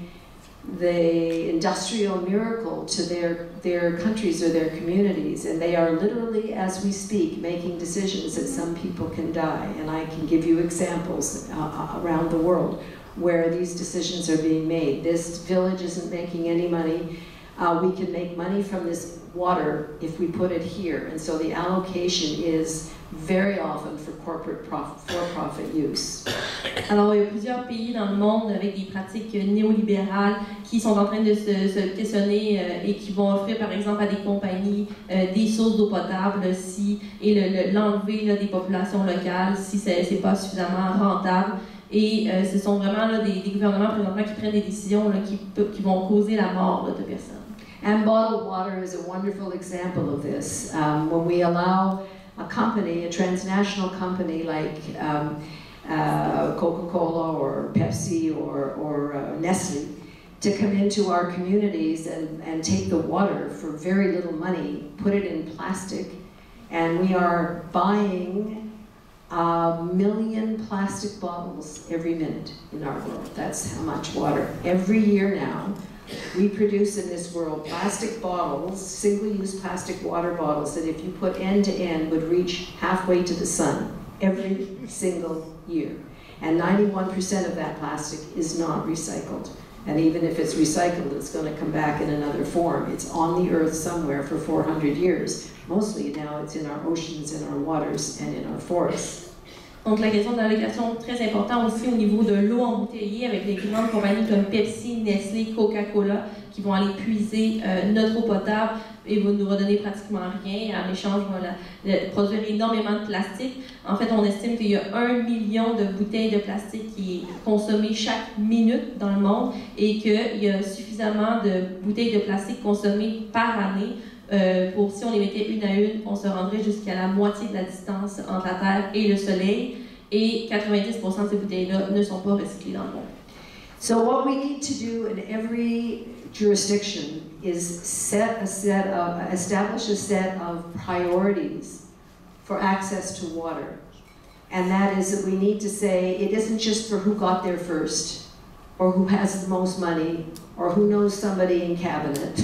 Speaker 2: the industrial miracle to their, their countries or their communities. And they are literally, as we speak, making decisions that some people can die. And I can give you examples uh, around the world where these decisions are being made. This village isn't making any money. Uh, we can make money from this water if we put it here. And so the allocation is very often for corporate prof- for-profit use.
Speaker 1: Alors, il y a plusieurs pays dans le monde avec des pratiques néolibérales qui sont en train de se, se questionner euh, et qui vont offrir, par exemple, à des compagnies euh, des sources d'eau potable si, et le, le, l'enlever là, des populations locales si ce n'est pas suffisamment rentable. Et euh, ce sont vraiment là, des, des gouvernements présentement qui prennent des décisions là, qui, qui vont causer la mort là, de personnes.
Speaker 2: And bottled water is a wonderful example of this. Um, when we allow a company, a transnational company like um, uh, Coca-Cola or Pepsi or, or uh, Nestle to come into our communities and, and take the water for very little money, put it in plastic, and we are buying a million plastic bottles every minute in our world. That's how much water. Every year now, we produce in this world plastic bottles, single-use plastic water bottles that if you put end to end would reach halfway to the sun every single year. And ninety-one percent of that plastic is not recycled. And even if it's recycled, it's going to come back in another form. It's on the earth somewhere for four hundred years. Mostly now it's in our oceans, in our waters, and in our forests.
Speaker 1: Donc la question de l'allocation est très importante aussi au niveau de l'eau embouteillée avec les grandes compagnies comme Pepsi, Nestlé, Coca-Cola qui vont aller puiser euh, notre eau potable et vont nous redonner pratiquement rien. En échange, vont la, la, produire énormément de plastique. En fait, on estime qu'il y a un million de bouteilles de plastique qui est consommée chaque minute dans le monde et qu'il y a suffisamment de bouteilles de plastique consommées par année. Euh, pour si on les mettait une à une, on se rendrait jusqu'à la moitié de la distance entre la Terre et le Soleil, et quatre-vingt-dix pour cent de ces bouteilles-là ne sont pas recyclées dans le monde.
Speaker 2: So what we need to do in every jurisdiction is set a set of, establish a set of priorities for access to water. And that is that we need to say it isn't just for who got there first, or who has the most money, or who knows somebody in cabinet,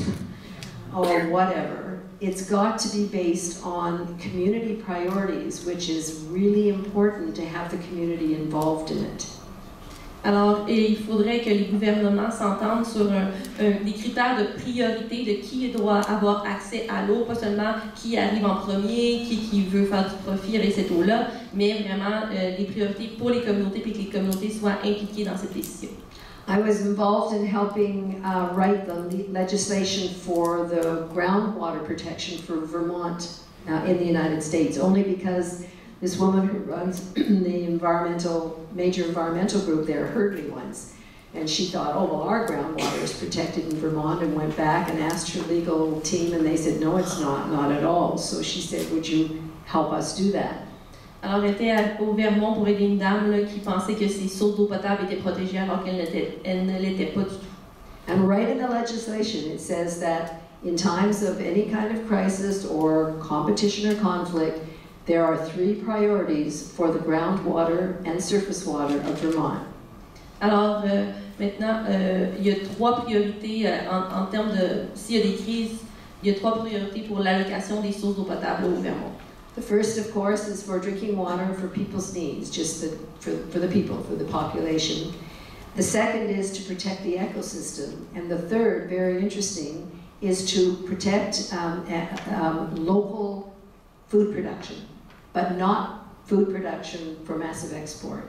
Speaker 2: or whatever. It's got to be based on community priorities, which is really important to have the community involved in it.
Speaker 1: Alors, et il faudrait que les gouvernements s'entendent sur un, un, des critères de priorité de qui doit avoir accès à l'eau, pas seulement qui arrive en premier, qui, qui veut faire du profit avec cette eau-là, mais vraiment euh, les priorités pour les communautés et que les communautés soient impliquées dans cette décision.
Speaker 2: I was involved in helping uh, write the le legislation for the groundwater protection for Vermont uh, in the United States, only because this woman who runs the environmental, major environmental group there heard me once. And she thought, oh, well, our groundwater is protected in Vermont, and went back and asked her legal team, and they said, no, it's not, not at all. So she said, would you help us do that?
Speaker 1: Alors, elle était au Vermont pour aider une dame là, qui pensait que ses sources d'eau potable étaient protégées alors qu'elle ne l'était pas du tout.
Speaker 2: And right in the legislation, it says that in times of any kind of crisis or competition or conflict, there are three priorities for the groundwater and surface water of Vermont.
Speaker 1: Alors, euh, maintenant, euh, il y a trois priorités euh, en, en termes de, s'il y a des crises, il y a trois priorités pour l'allocation des sources d'eau potable au Vermont.
Speaker 2: The first, of course, is for drinking water for people's needs, just the, for, for the people, for the population. The second is to protect the ecosystem. And the third, very interesting, is to protect um, a, um, local food production, but not food production for massive export.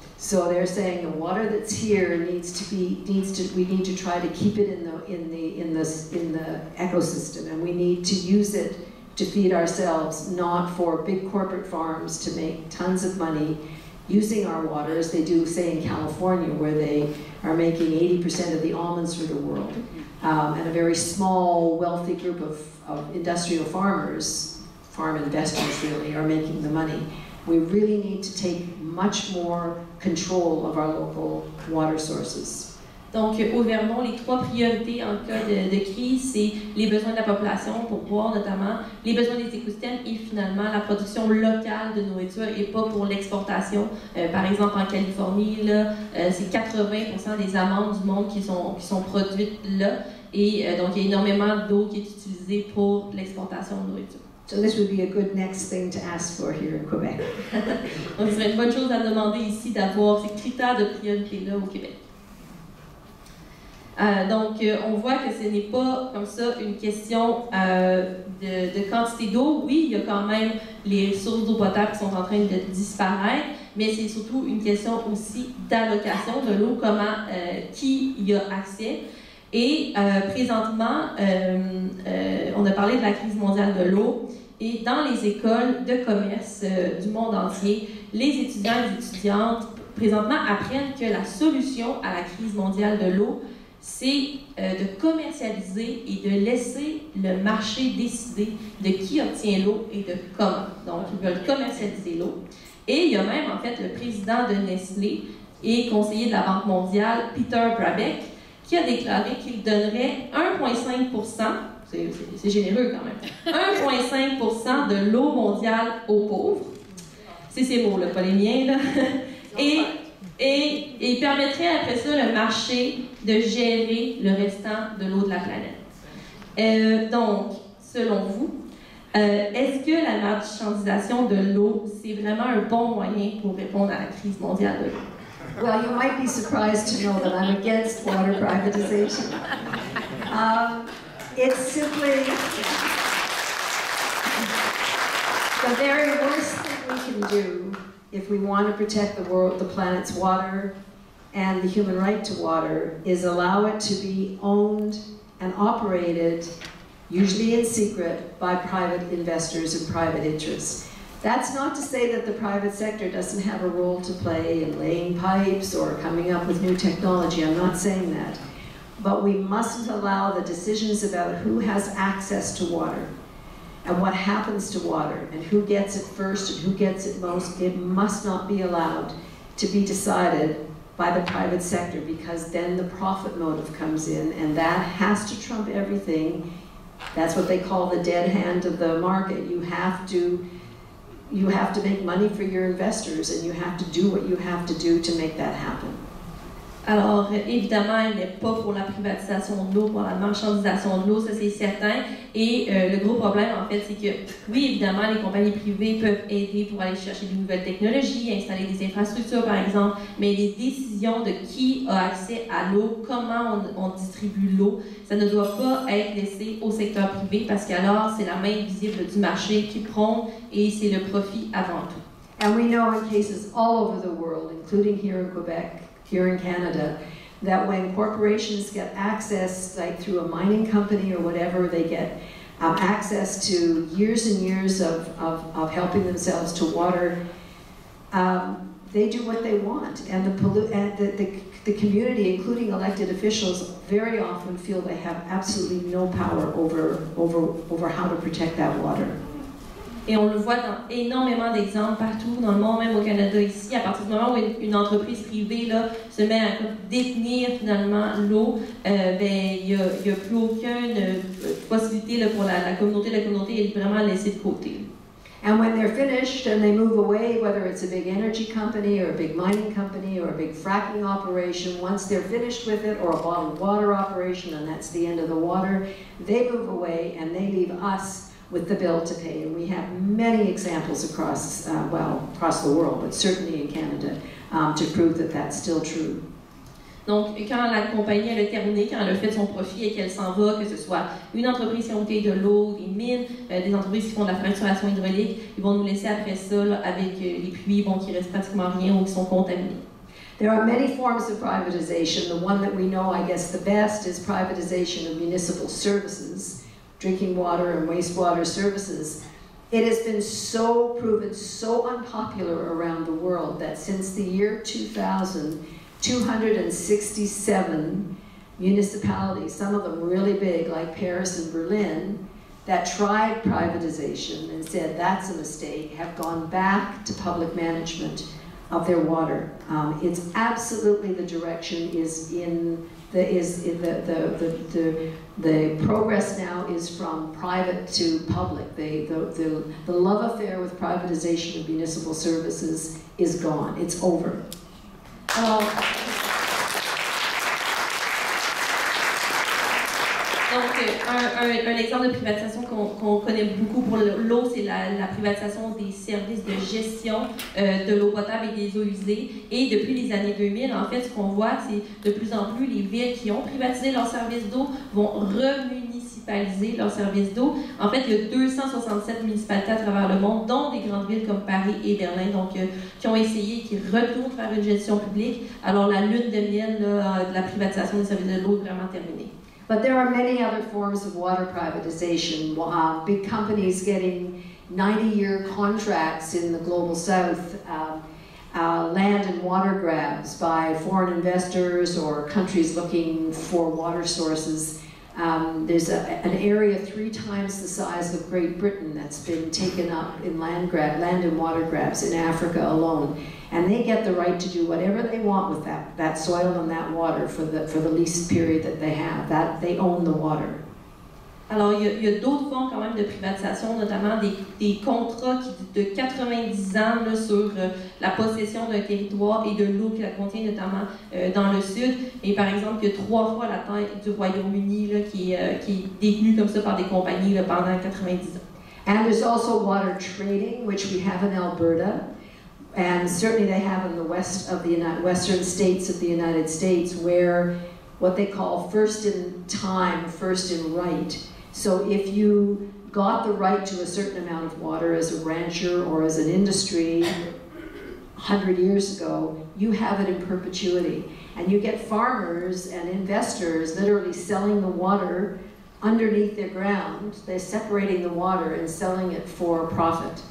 Speaker 2: So they're saying the water that's here needs to be needs to we need to try to keep it in the in the in the in the ecosystem, and we need to use it to feed ourselves, not for big corporate farms to make tons of money using our water, as they do, say, in California, where they are making eighty percent of the almonds for the world, um, and a very small, wealthy group of, of industrial farmers, farm investors really, are making the money. We really need to take much more control of our local water sources.
Speaker 1: Donc, au Vermont, les trois priorités en cas de, de crise, c'est les besoins de la population pour boire notamment, les besoins des écosystèmes et finalement la production locale de nourriture et pas pour l'exportation. Euh, par exemple, en Californie, là, euh, c'est quatre-vingts pour cent des amandes du monde qui sont, qui sont produites là. Et euh, donc, il y a énormément d'eau qui est utilisée pour l'exportation de nourriture.
Speaker 2: So this would be a good next thing to ask for here in Quebec.
Speaker 1: Donc, ce serait une bonne chose à demander ici d'avoir ces critères de priorité-là au Québec. Euh, donc, euh, on voit que ce n'est pas comme ça une question euh, de, de quantité d'eau. Oui, il y a quand même les sources d'eau potable qui sont en train de disparaître, mais c'est surtout une question aussi d'allocation de l'eau, comment, euh, qui y a accès. Et euh, présentement, euh, euh, on a parlé de la crise mondiale de l'eau, et dans les écoles de commerce euh, du monde entier, les étudiants et les étudiantes présentement apprennent que la solution à la crise mondiale de l'eau, c'est euh, de commercialiser et de laisser le marché décider de qui obtient l'eau et de comment. Donc, ils veulent commercialiser l'eau. Et il y a même, en fait, le président de Nestlé et conseiller de la Banque mondiale, Peter Brabeck, qui a déclaré qu'il donnerait un virgule cinq pour cent, c'est généreux quand même, un virgule cinq pour cent de l'eau mondiale aux pauvres. C'est ces mots-là, pas les miens, là. Et... Et, et il permettrait après ça le marché de gérer le restant de l'eau de la planète. Euh, donc, selon vous, euh, est-ce que la marchandisation de l'eau, c'est vraiment un bon moyen pour répondre à la crise mondiale de l'eau?
Speaker 2: Well, you might be surprised to know that I'm against water privatization. Um, it's simply the very worst thing we can do if we want to protect the world, the planet's water, and the human right to water, is allow it to be owned and operated, usually in secret, by private investors and private interests. That's not to say that the private sector doesn't have a role to play in laying pipes or coming up with new technology. I'm not saying that. But we mustn't allow the decisions about who has access to water and what happens to water, and who gets it first and who gets it most, it must not be allowed to be decided by the private sector, because then the profit motive comes in, and that has to trump everything. That's what they call the dead hand of the market. You have to, you have to make money for your investors, and you have to do what you have to do to make that happen.
Speaker 1: Alors, évidemment, elle n'est pas pour la privatisation de l'eau, pour la marchandisation de l'eau, ça c'est certain. Et euh, le gros problème, en fait, c'est que, oui, évidemment, les compagnies privées peuvent aider pour aller chercher de nouvelles technologies, installer des infrastructures, par exemple, mais les décisions de qui a accès à l'eau, comment on, on distribue l'eau, ça ne doit pas être laissé au secteur privé, parce qu'alors, c'est la main visible du marché qui prône, et c'est le profit avant tout.
Speaker 2: And we know in cases all over the world, including here in Quebec, here in Canada, that when corporations get access, like through a mining company or whatever, they get um, access to years and years of, of, of helping themselves to water, um, they do what they want. And, the, pollu and the, the, the community, including elected officials, very often feel they have absolutely no power over, over, over how to protect that water.
Speaker 1: Et on le voit dans énormément d'exemples partout dans le monde, même au Canada ici, à partir du moment où une, une entreprise privée là, se met à détenir finalement l'eau, euh, ben, il n'y a, a plus aucune euh, possibilité là, pour la, la communauté. La communauté est vraiment laissée de côté.
Speaker 2: And when they're finished and they move away, whether it's a big energy company or a big mining company or a big fracking operation, once they're finished with it, or a bottled water operation, and that's the end of the water, they move away and they leave us with the bill to pay. And we have many examples across, uh, well, across the world, but certainly in Canada, um, to prove that that's still true.
Speaker 1: Donc, quand la compagnie elle a terminé, quand elle a fait son profit et qu'elle s'en va, que ce soit une entreprise qui a monté de l'eau, des mines, euh, des entreprises qui font de la fracturation hydraulique, ils vont nous laisser après ça là, avec euh, les puits bon, qui restent pratiquement rien ou qui sont contaminés.
Speaker 2: There are many forms of privatization. The one that we know, I guess, the best is privatization of municipal services, drinking water and wastewater services. It has been so proven, so unpopular around the world that since the year two thousand, two hundred sixty-seven municipalities, some of them really big, like Paris and Berlin, that tried privatization and said that's a mistake, have gone back to public management of their water. Um, it's absolutely the direction is in the is in the, the the the the progress now is from private to public. The the the, the love affair with privatization of municipal services is gone. It's over.
Speaker 1: Alors, donc, un, un, un exemple de privatisation qu'on qu'on connaît beaucoup pour l'eau, c'est la, la privatisation des services de gestion euh, de l'eau potable et des eaux usées. Et depuis les années deux mille, en fait, ce qu'on voit, c'est de plus en plus les villes qui ont privatisé leurs services d'eau vont remunicipaliser leurs services d'eau. En fait, il y a deux cent soixante-sept municipalités à travers le monde, dont des grandes villes comme Paris et Berlin, donc euh, qui ont essayé, qui retournent vers une gestion publique. Alors, la lune de miel là, de la privatisation des services de l'eau est vraiment terminée.
Speaker 2: But there are many other forms of water privatization. Uh, big companies getting ninety-year contracts in the global south, uh, uh, land and water grabs by foreign investors or countries looking for water sources. Um, there's a, an area three times the size of Great Britain that's been taken up in land grab, land and water grabs in Africa alone. And they get the right to do whatever they want with that, that soil and that water for the, for the least period that they have. That, they own the water.
Speaker 1: Alors, il y a, il y a d'autres formes quand même de privatisation, notamment des, des contrats qui, de quatre-vingt-dix ans là, sur euh, la possession d'un territoire et de l'eau qui la contient, notamment euh, dans le sud. Et par exemple, il y a trois fois la taille du Royaume-Uni là, qui, euh, qui est détenue comme ça par des compagnies là, pendant quatre-vingt-dix ans.
Speaker 2: And there's also water trading, which we have in Alberta. And certainly they have in the west of the United, western states of the United States, where what they call first in time, first in right. So if you got the right to a certain amount of water as a rancher or as an industry one hundred years ago, you have it in perpetuity. And you get farmers and investors literally selling the water underneath their ground. They're separating the water and selling it for profit.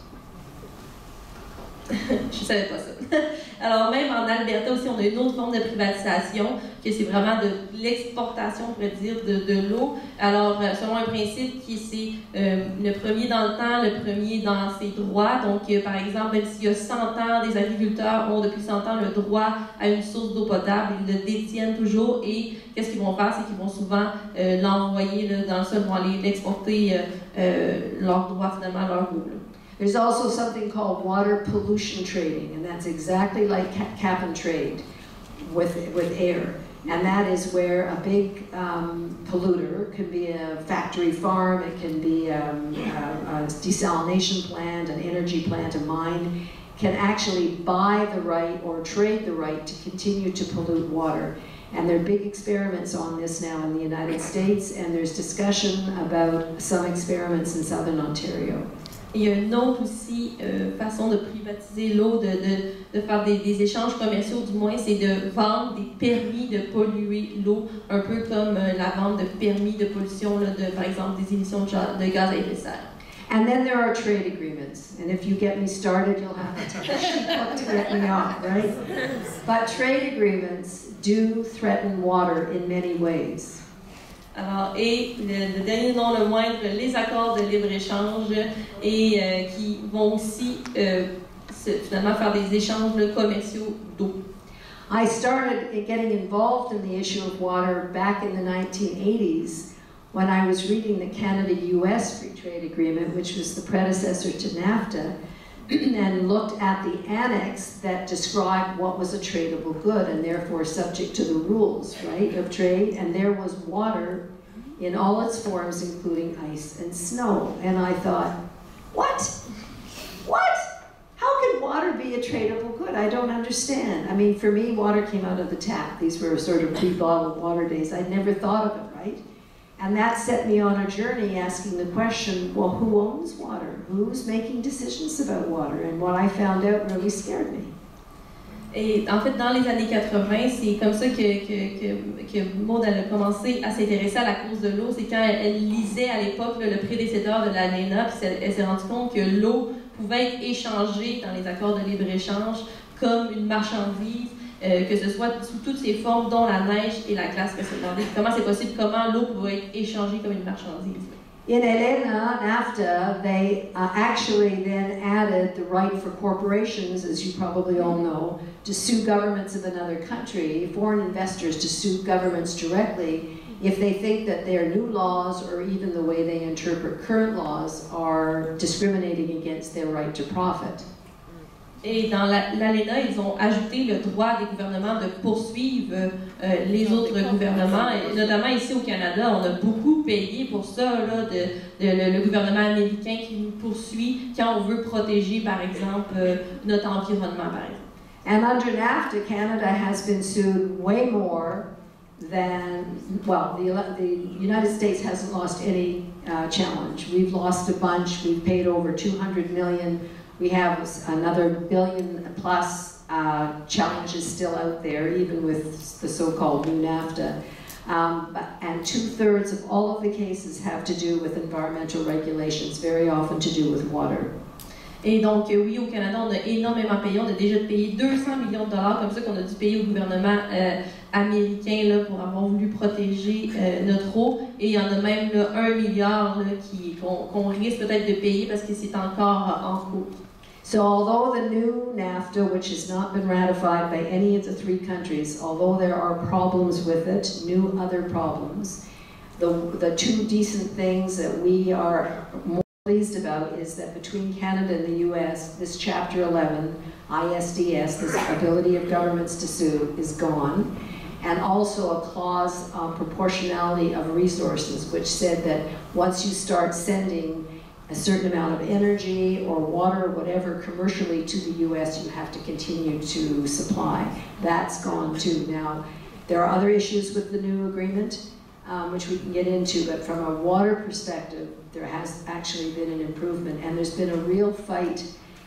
Speaker 1: Je savais pas ça. Alors même en Alberta aussi, on a une autre forme de privatisation, que c'est vraiment de l'exportation, on pourrait dire, de, de l'eau. Alors selon un principe qui c'est euh, le premier dans le temps, le premier dans ses droits. Donc euh, par exemple, même s'il y a cent ans, des agriculteurs ont depuis cent ans le droit à une source d'eau potable, ils le détiennent toujours et qu'est-ce qu'ils vont faire, c'est qu'ils vont souvent euh, l'envoyer là, dans le sol, vont aller l'exporter, euh, euh, leur droit finalement, leur eau. Là.
Speaker 2: There's also something called water pollution trading, and that's exactly like cap and trade with, with air. And that is where a big um, polluter, can be a factory farm, it can be um, a, a desalination plant, an energy plant, a mine, can actually buy the right or trade the right to continue to pollute water. And there are big experiments on this now in the United States, and there's discussion about some experiments in southern Ontario.
Speaker 1: Il y a une autre aussi euh, façon de privatiser l'eau, de, de, de faire des, des échanges commerciaux, du moins, c'est de vendre des permis de polluer l'eau, un peu comme euh, la vente de permis de pollution, là, de, par exemple, des émissions de, de gaz à effet de serre.
Speaker 2: And then there are trade agreements. And if you get me started, you'll have to take a sheet book to get me off, right? But trade agreements do threaten water in many ways.
Speaker 1: Alors, et le, le dernier non le moindre, les accords de libre-échange et euh, qui vont aussi euh, se, finalement faire des échanges commerciaux d'eau.
Speaker 2: I started getting involved in the issue of water back in the nineteen eighties when I was reading the Canada U S Free Trade Agreement, which was the predecessor to NAFTA, and looked at the annex that described what was a tradable good and therefore subject to the rules, right, of trade. And there was water in all its forms, including ice and snow. And I thought, what? What? How can water be a tradable good? it. I don't understand. I mean, for me, water came out of the tap. These were sort of pre-bottled water days. I'd never thought of it, right? And that set me on a journey asking the question, well, who owns water? Who's making decisions about water? And what I found out really scared me.
Speaker 1: Et en fait, dans les années quatre-vingt, c'est comme ça que, que, que, que Maud elle a commencé à s'intéresser à la cause de l'eau. C'est quand elle, elle lisait à l'époque le prédécesseur de l'ALENA, puis elle s'est rendue compte que l'eau pouvait être échangée dans les accords de libre-échange comme une marchandise, euh, que ce soit sous toutes ses formes, dont la neige et la glace. Que se demandait comment c'est possible, comment l'eau pouvait être échangée comme une marchandise.
Speaker 2: In ALENA, NAFTA, they uh, actually then added the right for corporations, as you probably all know, to sue governments of another country, foreign investors to sue governments directly if they think that their new laws or even the way they interpret current laws are discriminating against their right to profit.
Speaker 1: Et dans l'ALENA, ils ont ajouté le droit des gouvernements de poursuivre euh, les autres gouvernements, et notamment ici au Canada, on a beaucoup payé pour ça, là, de, de, le, le gouvernement américain qui nous poursuit quand on veut protéger, par exemple, euh, notre environnement, par exemple.
Speaker 2: And under NAFTA, Canada has been sued way more than, well, the, the United States hasn't lost any uh, challenge. We've lost a bunch, we've paid over two hundred million. We have another billion plus uh, challenges still out there, even with the so-called new NAFTA. Um, but, and two-thirds of all of the cases have to do with environmental regulations, very often to do with water.
Speaker 1: Et donc, euh, oui, au Canada, on a énormément payé. On a déjà payé deux cents millions de dollars, comme ça, qu'on a dû payer au gouvernement euh, américain là, pour avoir voulu protéger euh, notre eau. Et il y en a même là, un milliard là, qui, qu'on, qu'on risque peut-être de payer parce que c'est encore en cours.
Speaker 2: So although the new NAFTA, which has not been ratified by any of the three countries, although there are problems with it, new other problems, the, the two decent things that we are more pleased about is that between Canada and the U S, this Chapter eleven, I S D S, this ability of governments to sue, is gone. And also a clause on proportionality of resources, which said that once you start sending a certain amount of energy or water, whatever, commercially to the U S, you have to continue to supply. That's gone too. Now, there are other issues with the new agreement, um, which we can get into, but from a water perspective, there has actually been an improvement, and there's been a real fight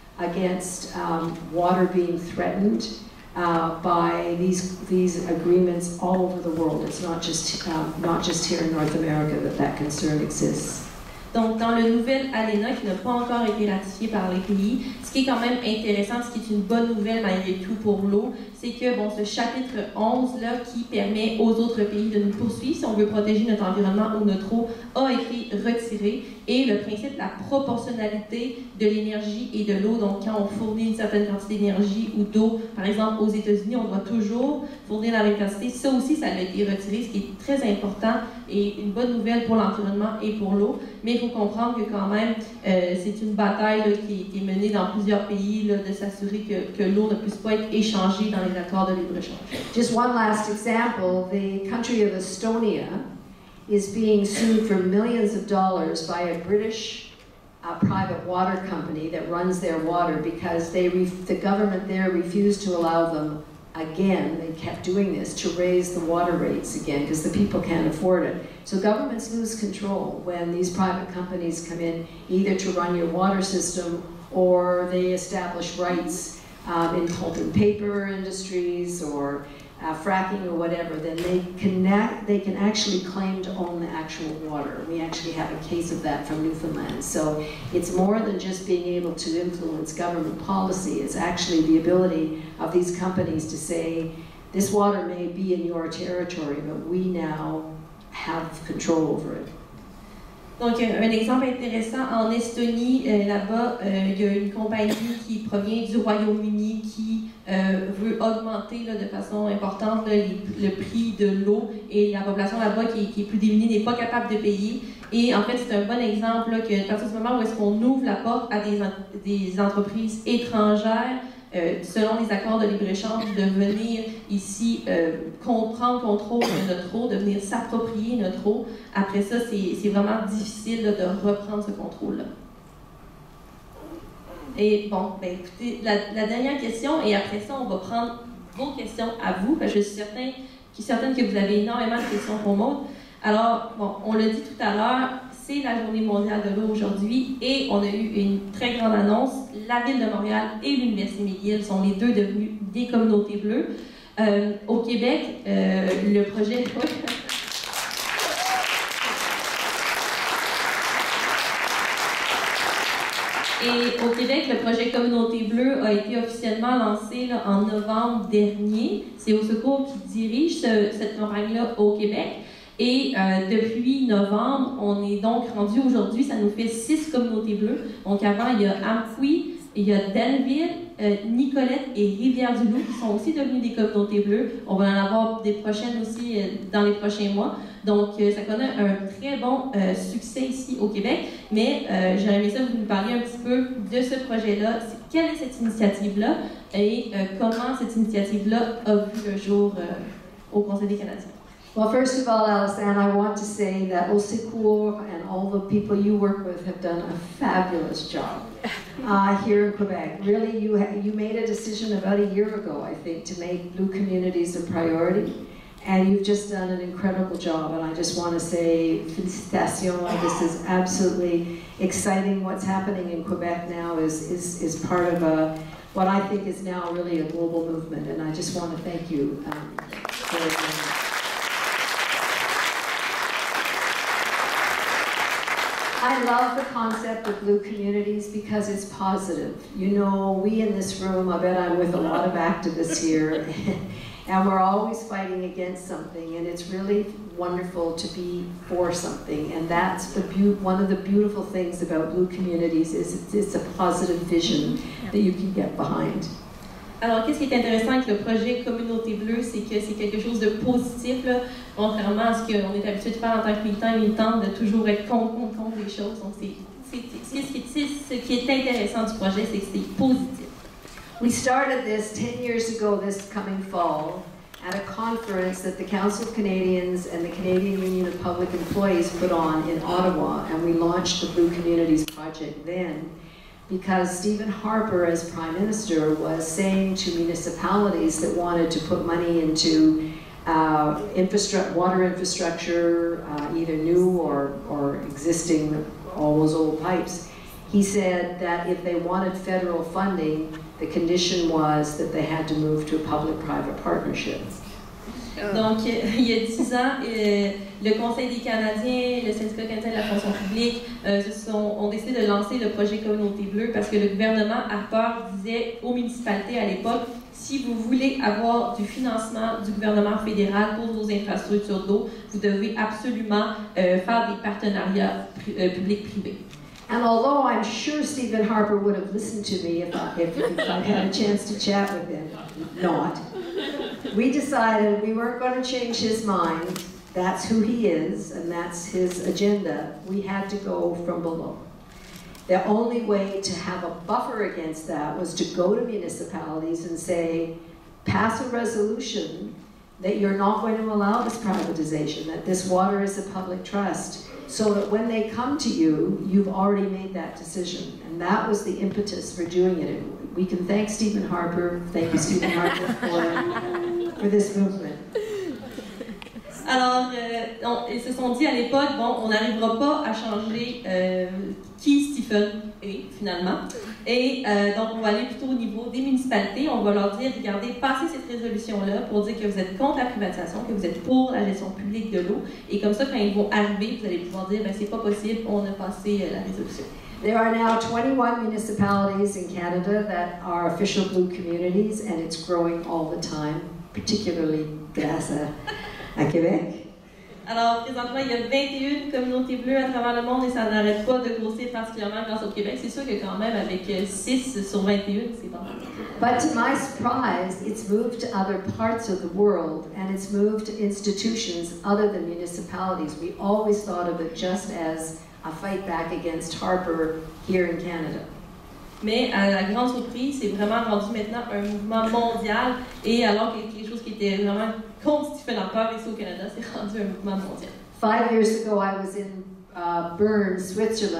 Speaker 2: against um, water being threatened uh, by these these agreements all over the world. It's not just um, not just here in North America that that concern exists.
Speaker 1: Donc, dans le nouvel ALENA, qui n'a pas encore été ratifié par les pays, ce qui est quand même intéressant, ce qui est une bonne nouvelle malgré tout pour l'eau, c'est que bon, ce chapitre onze là, qui permet aux autres pays de nous poursuivre si on veut protéger notre environnement ou notre eau, a été retiré. Et le principe de la proportionnalité de l'énergie et de l'eau, donc quand on fournit une certaine quantité d'énergie ou d'eau, par exemple aux États-Unis, on doit toujours fournir la même quantité. Ça aussi, ça a été retiré, ce qui est très important et une bonne nouvelle pour l'environnement et pour l'eau. Mais il faut comprendre que quand même, euh, c'est une bataille là, qui, qui est menée dans plusieurs pays là, de s'assurer que, que l'eau ne puisse pas être échangée dans les accords de libre-échange.
Speaker 2: Just one last example, the country of Estonia is being sued for millions of dollars by a British uh, private water company that runs their water because they ref the government there refused to allow them again, they kept doing this, to raise the water rates again because the people can't afford it. So governments lose control when these private companies come in either to run your water system or they establish rights um, in pulp and paper industries or Uh, fracking or whatever, then they can, they can actually claim to own the actual water. We actually have a case of that from Newfoundland. So it's more than just being able to influence government policy. It's actually the ability of these companies to say, this water may be in your territory, but we now have control over it.
Speaker 1: Donc, un exemple intéressant, en Estonie, euh, là-bas, euh, il y a une compagnie qui provient du Royaume-Uni qui euh, veut augmenter là, de façon importante là, les, le prix de l'eau et la population là-bas qui, qui est plus démunie n'est pas capable de payer. Et en fait, c'est un bon exemple là, que à partir du moment où est-ce qu'on ouvre la porte à des, des entreprises étrangères, Euh, selon les accords de libre-échange, de venir ici euh, prendre contrôle de notre eau, de venir s'approprier notre eau. Après ça, c'est vraiment difficile là, de reprendre ce contrôle-là. Et bon, ben écoutez, la, la dernière question, et après ça, on va prendre vos questions à vous, parce que je suis certain, je suis certaine que vous avez énormément de questions pour moi. Alors, bon, on l'a dit tout à l'heure, c'est la Journée mondiale de l'eau aujourd'hui, et on a eu une très grande annonce. La Ville de Montréal et l'Université McGill sont les deux devenus des communautés bleues. Euh, au Québec, euh, le projet... Et au Québec, le projet Communauté Bleue a été officiellement lancé là, en novembre dernier. C'est Au Secours qui dirige ce, cette campagne-là au Québec. Et euh, depuis novembre, on est donc rendu aujourd'hui, ça nous fait six communautés bleues. Donc avant, il y a Amqui, il y a Danville, euh, Nicolette et Rivière-du-Loup qui sont aussi devenues des communautés bleues. On va en avoir des prochaines aussi euh, dans les prochains mois. Donc, euh, ça connaît un très bon euh, succès ici au Québec. Mais euh, j'aurais aimé ça que vous nous parliez un petit peu de ce projet-là. Quelle est cette initiative-là et euh, comment cette initiative-là a vu le jour euh, au Conseil des Canadiens?
Speaker 2: Well, first of all, Alison, I want to say that Au Secours and all the people you work with have done a fabulous job uh, here in Quebec. Really, you, ha you made a decision about a year ago, I think, to make blue communities a priority. And you've just done an incredible job, and I just want to say félicitations. This is absolutely exciting. What's happening in Quebec now is, is, is part of a, what I think is now really a global movement, and I just want to thank you um, for it. I love the concept of blue communities because it's positive. You know, we in this room, I bet I'm with a lot of activists here, and we're always fighting against something, and it's really wonderful to be for something, and that's the one of the beautiful things about blue communities is it's, it's a positive vision that you can get behind.
Speaker 1: Alors, qu'est-ce qui est intéressant avec le projet Communauté Bleue, c'est que c'est quelque chose de positif, là, contrairement à ce qu'on est habitué de faire en tant que militant et militante, de toujours être contre, contre, contre les choses. Donc, c'est, c'est, c'est, c'est, ce qui est intéressant du projet, c'est que c'est positif.
Speaker 2: We started this ten years ago this coming fall at a conference that the Council of Canadians and the Canadian Union of Public Employees put on in Ottawa, and we launched the Blue Communities Project then. Because Stephen Harper, as Prime Minister, was saying to municipalities that wanted to put money into uh, infrastructure, water infrastructure, uh, either new or, or existing, all those old pipes, he said that if they wanted federal funding, the condition was that they had to move to a public-private partnership.
Speaker 1: Donc, il y a dix ans, euh, le Conseil des Canadiens, le Syndicat canadien de la fonction publique euh, se sont, ont décidé de lancer le projet Communauté Bleue parce que le gouvernement Harper disait aux municipalités à l'époque, si vous voulez avoir du financement du gouvernement fédéral pour vos infrastructures d'eau, vous devez absolument euh, faire des partenariats euh, publics-privés.
Speaker 2: And although I'm sure Stephen Harper would have listened to me if I, if, if I had a chance to chat with him, not. We decided we weren't going to change his mind. That's who he is, and that's his agenda. We had to go from below. The only way to have a buffer against that was to go to municipalities and say, pass a resolution that you're not going to allow this privatization, that this water is a public trust, so that when they come to you, you've already made that decision. And that was the impetus for doing it. We can thank Stephen Harper, thank you Stephen Harper for, for this movement.
Speaker 1: Alors, euh, on, ils se sont dit à l'époque, bon, on n'arrivera pas à changer euh, qui Stephen est, finalement. Et euh, donc, on va aller plutôt au niveau des municipalités. On va leur dire, regardez, passez cette résolution-là pour dire que vous êtes contre la privatisation, que vous êtes pour la gestion publique de l'eau. Et comme ça, quand ils vont arriver, vous allez pouvoir dire, ben, c'est pas possible, on a passé euh, la résolution.
Speaker 2: There are now twenty-one municipalities in Canada that are official blue communities, and it's growing all the time, particularly grâce à, à Québec.
Speaker 1: Alors, présentement, il y a vingt et une communautés bleues à travers le monde et ça n'arrête pas de grossir particulièrement grâce au Québec. C'est sûr que quand même, avec six sur vingt et une, c'est pas mal.
Speaker 2: But to my surprise, it's moved to other parts of the world, and it's moved to institutions other than municipalities. We always thought of it just as a fight back against Harper here in Canada.
Speaker 1: Mais à la grande surprise, c'est vraiment rendu maintenant un mouvement mondial et alors que quelque chose qui était vraiment contre Stephen Harper ici au Canada, c'est rendu un mouvement mondial.
Speaker 2: Five years ago, I was in uh, Bern, Switzerland,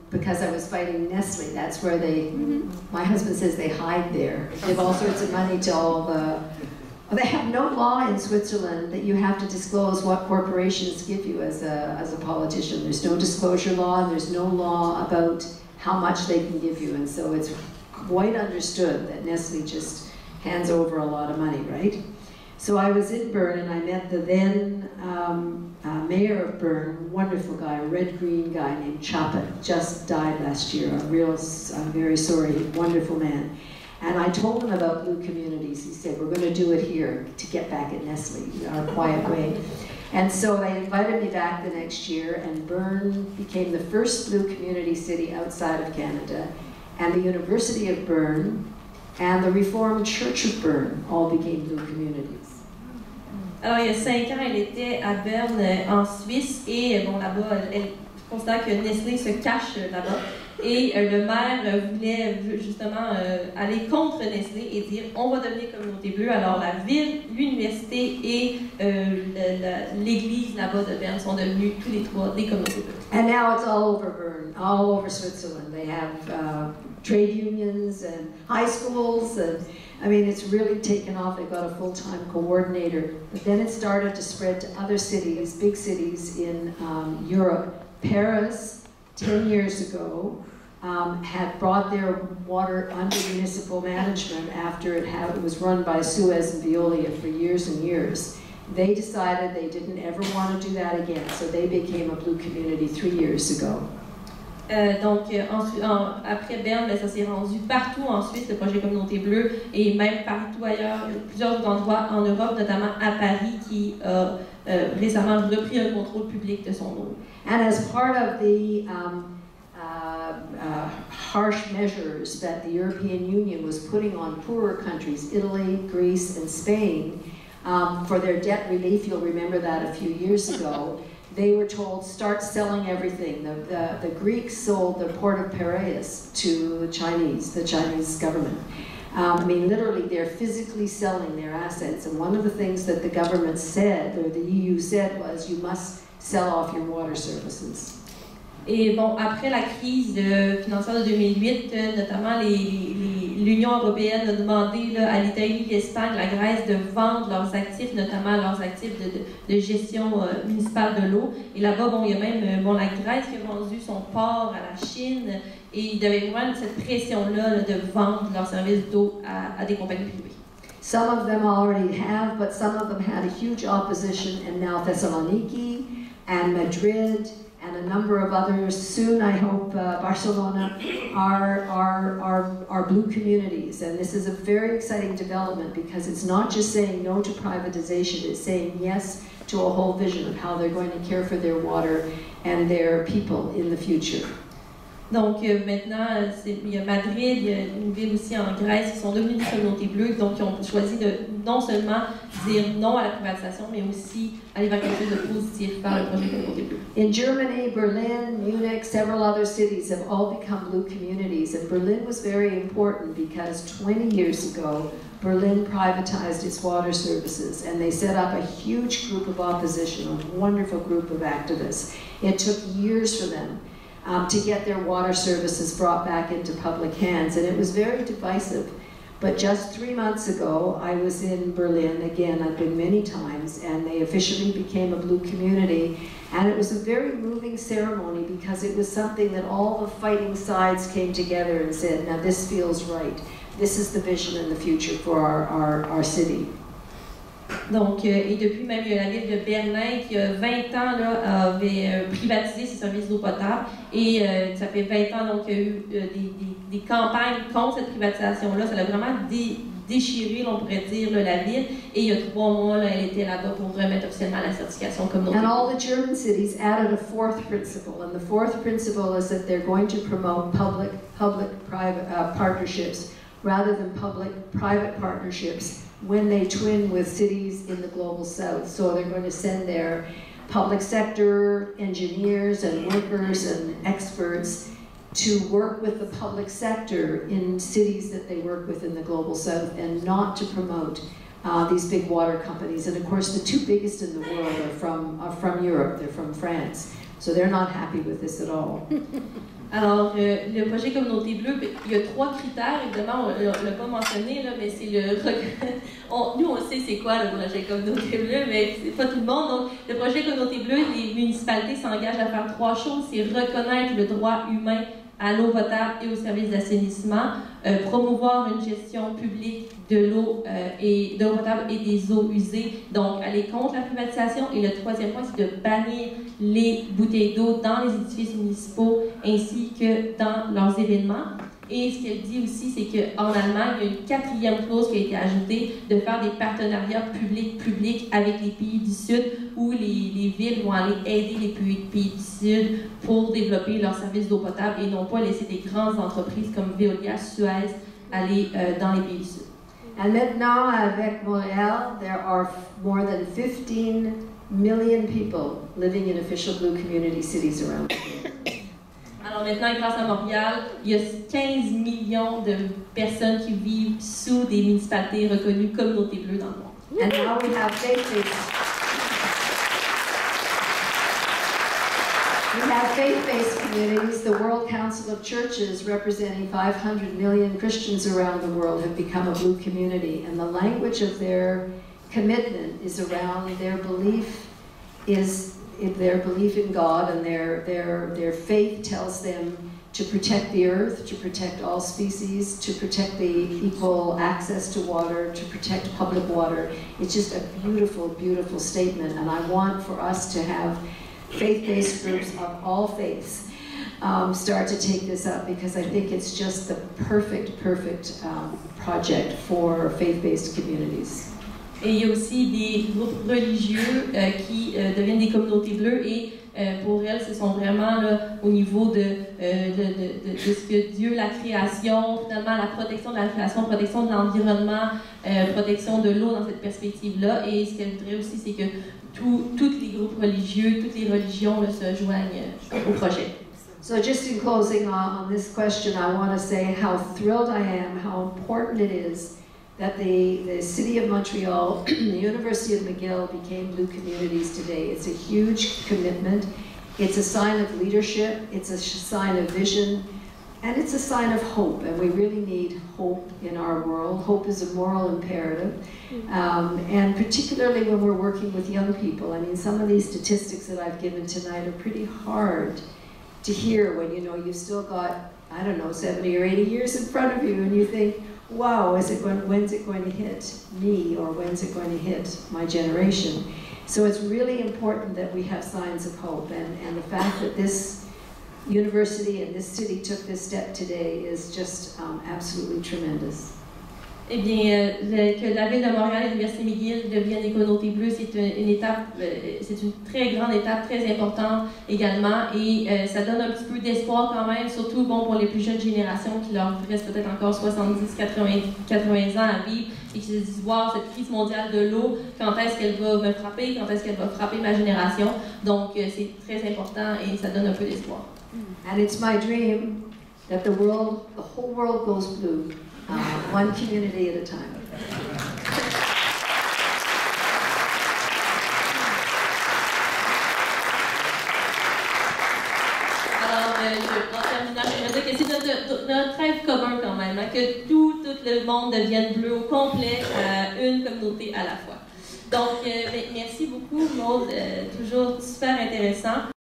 Speaker 2: because I was fighting Nestle. That's where they,
Speaker 1: Mm-hmm.
Speaker 2: my husband says they hide there. They give all sorts of money to all the, they have no law in Switzerland that you have to disclose what corporations give you as a, as a politician. There's no disclosure law, and there's no law about how much they can give you. And so it's quite understood that Nestle just hands over a lot of money, right? So I was in Bern, and I met the then um, uh, mayor of Bern, wonderful guy, a red-green guy named Chapa, just died last year. A real, I'm very sorry, wonderful man. And I told him about blue communities. He said, we're going to do it here to get back at Nestle, our quiet way. And so they invited me back the next year, and Bern became the first blue community city outside of Canada. And the University of Bern and the Reformed Church of Bern all became blue communities.
Speaker 1: Alors, il y a cinq ans, elle était à Berne, en Suisse, et bon, là-bas, elle, elle considère que Nestlé se cache là-bas. Et euh, le maire euh, voulait justement euh, aller contre Nestlé et dire on va devenir communauté bleue. Alors la ville, l'université et euh, l'église là-bas de Berne sont devenus tous les trois des communautés bleues.
Speaker 2: And now it's all over Bern, all over Switzerland. They have uh, trade unions and high schools, and I mean it's really taken off. They've got a full-time coordinator. But then it started to spread to other cities, big cities in um, Europe. Paris, ten years ago, Um, had brought their water under municipal management after it, had, it was run by Suez and Veolia for years and years. They decided they didn't ever want to do that again, so they became a blue community three years ago.
Speaker 1: Euh, donc, euh, en, en, après Berne, ben, ça s'est rendu partout en Suisse, le projet Communauté Bleue, et même partout ailleurs, plusieurs autres endroits en Europe, notamment à Paris, qui a euh, récemment repris un contrôle public de son eau.
Speaker 2: And as part of the um, Uh, uh, harsh measures that the European Union was putting on poorer countries, Italy, Greece, and Spain, um, for their debt relief, you'll remember that a few years ago, they were told start selling everything. The, the, the Greeks sold the port of Piraeus to the Chinese, the Chinese government. Um, I mean, literally, they're physically selling their assets, and one of the things that the government said, or the E U said, was you must sell off your water services.
Speaker 1: Et bon, après la crise de, financière de deux mille huit, notamment l'Union européenne a demandé là, à l'Italie, l'Espagne, la Grèce de vendre leurs actifs, notamment leurs actifs de, de, de gestion euh, municipale de l'eau. Et là-bas, bon, il y a même bon, la Grèce qui a vendu son port à la Chine, et ils devaient prendre cette pression-là là, de vendre leurs services d'eau à, à des compagnies privées.
Speaker 2: Some of them already have, but some of them had a huge opposition, and now Thessaloniki and Madrid and a number of others, soon I hope uh, Barcelona, are, are, are, are blue communities. And this is a very exciting development because it's not just saying no to privatization, it's saying yes to a whole vision of how they're going to care for their water and their people in the future.
Speaker 1: Donc euh, maintenant, il y a Madrid, il y a une ville aussi en Grèce qui sont devenues des communautés bleues, donc qui ont choisi de non seulement dire non à la privatisation, mais aussi aller vers quelque chose de positif par le projet Communauté Bleue.
Speaker 2: In Germany, Berlin, Munich, several other cities have all become blue communities, and Berlin was very important because twenty years ago, Berlin privatized its water services, and they set up a huge group of opposition, a wonderful group of activists. It took years for them Um, to get their water services brought back into public hands, and it was very divisive. But just three months ago, I was in Berlin, again, I've been many times, and they officially became a blue community, and it was a very moving ceremony because it was something that all the fighting sides came together and said, now this feels right. This is the vision and the future for our, our, our city.
Speaker 1: Donc, euh, et depuis même, il y a la ville de Berlin qui, il y a vingt ans, là, avait euh, privatisé ses services d'eau potable. Et euh, ça fait vingt ans, donc, il y a eu euh, des, des, des campagnes contre cette privatisation-là. Ça a vraiment dé, déchiré, on pourrait dire, là, la ville. Et il y a trois mois, là, elle était là-bas pour remettre officiellement la certification communautaire.
Speaker 2: And all the German cities added a fourth principle. And the fourth principle is that they're going to promote public, public-private uh, partnerships rather than public-private partnerships when they twin with cities in the global south. So they're going to send their public sector engineers and workers and experts to work with the public sector in cities that they work with in the global south, and not to promote uh, these big water companies. And of course the two biggest in the world are from, are from Europe, they're from France. So they're not happy with this at all.
Speaker 1: Alors, euh, le projet Communauté Bleue, il y a trois critères, évidemment, on ne l'a pas mentionné, là, mais c'est le... On, nous, on sait c'est quoi le projet Communauté Bleue, mais c'est pas tout le monde. Donc, le projet Communauté Bleue, les municipalités s'engagent à faire trois choses. C'est reconnaître le droit humain à l'eau potable et aux services d'assainissement, euh, promouvoir une gestion publique de l'eau euh, et de l'eau potable et des eaux usées, donc aller contre la privatisation. Et le troisième point, c'est de bannir les bouteilles d'eau dans les édifices municipaux ainsi que dans leurs événements. Et ce qu'elle dit aussi, c'est qu'en Allemagne, il y a une quatrième clause qui a été ajoutée de faire des partenariats publics-publics avec les pays du Sud où les, les villes vont aller aider les pays, pays du Sud pour développer leurs services d'eau potable et non pas laisser des grandes entreprises comme Veolia, Suez aller euh, dans les pays du Sud.
Speaker 2: Et maintenant, avec Montréal, there are more than fifteen million people living in official blue community cities around the world.
Speaker 1: Alors maintenant, grâce à Montréal, il y a quinze millions de personnes qui vivent sous des municipalités reconnues communautés bleues dans le monde.
Speaker 2: And now we have faith-based. We have faith-based communities. The World Council of Churches, representing five hundred million Christians around the world, have become a blue community. And the language of their commitment is around their belief is if their belief in God and their, their, their faith tells them to protect the earth, to protect all species, to protect the equal access to water, to protect public water. It's just a beautiful, beautiful statement. And I want for us to have faith-based groups of all faiths um, start to take this up because I think it's just the perfect, perfect um, project for faith-based communities.
Speaker 1: Et il y a aussi des groupes religieux euh, qui euh, deviennent des communautés bleues et euh, pour elles, ce sont vraiment là, au niveau de, euh, de, de, de, de ce que Dieu, la création, finalement la protection de la création, protection de l'environnement, euh, protection de l'eau dans cette perspective-là. Et ce qu'elle voudrait aussi, c'est que tous les groupes religieux, toutes les religions là, se joignent euh, au projet.
Speaker 2: So just in closing on, on this question, I want to say how thrilled I am, how important it is that the, the City of Montreal, the University of McGill became blue communities today. It's a huge commitment. It's a sign of leadership. It's a sign of vision. And it's a sign of hope. And we really need hope in our world. Hope is a moral imperative. Um, and particularly when we're working with young people. I mean, some of these statistics that I've given tonight are pretty hard to hear when, you know, you've still got, I don't know, seventy or eighty years in front of you and you think, wow, is it going, when's it going to hit me or when's it going to hit my generation? So it's really important that we have signs of hope and, and the fact that this university and this city took this step today is just um, absolutely tremendous.
Speaker 1: Eh bien, le, que la Ville de Montréal et l'Université McGill deviennent des communautés bleues, c'est une, une étape, euh, c'est une très grande étape, très importante également, et euh, ça donne un petit peu d'espoir quand même, surtout bon, pour les plus jeunes générations qui leur reste peut-être encore soixante-dix à quatre-vingts ans à vivre et qui se disent voir cette crise mondiale de l'eau, quand est-ce qu'elle va me frapper, quand est-ce qu'elle va frapper ma génération. Donc, euh, c'est très important et ça donne un peu d'espoir.
Speaker 2: And it's my dream that the world, the whole world goes blue. Uh, one community at a time.
Speaker 1: Alors, euh, je, en terminant, je voudrais dire que c'est notre, notre rêve commun quand même, hein, que tout, tout le monde devienne bleu au complet, euh, une communauté à la fois. Donc, euh, merci beaucoup, Maud, euh, toujours super intéressant.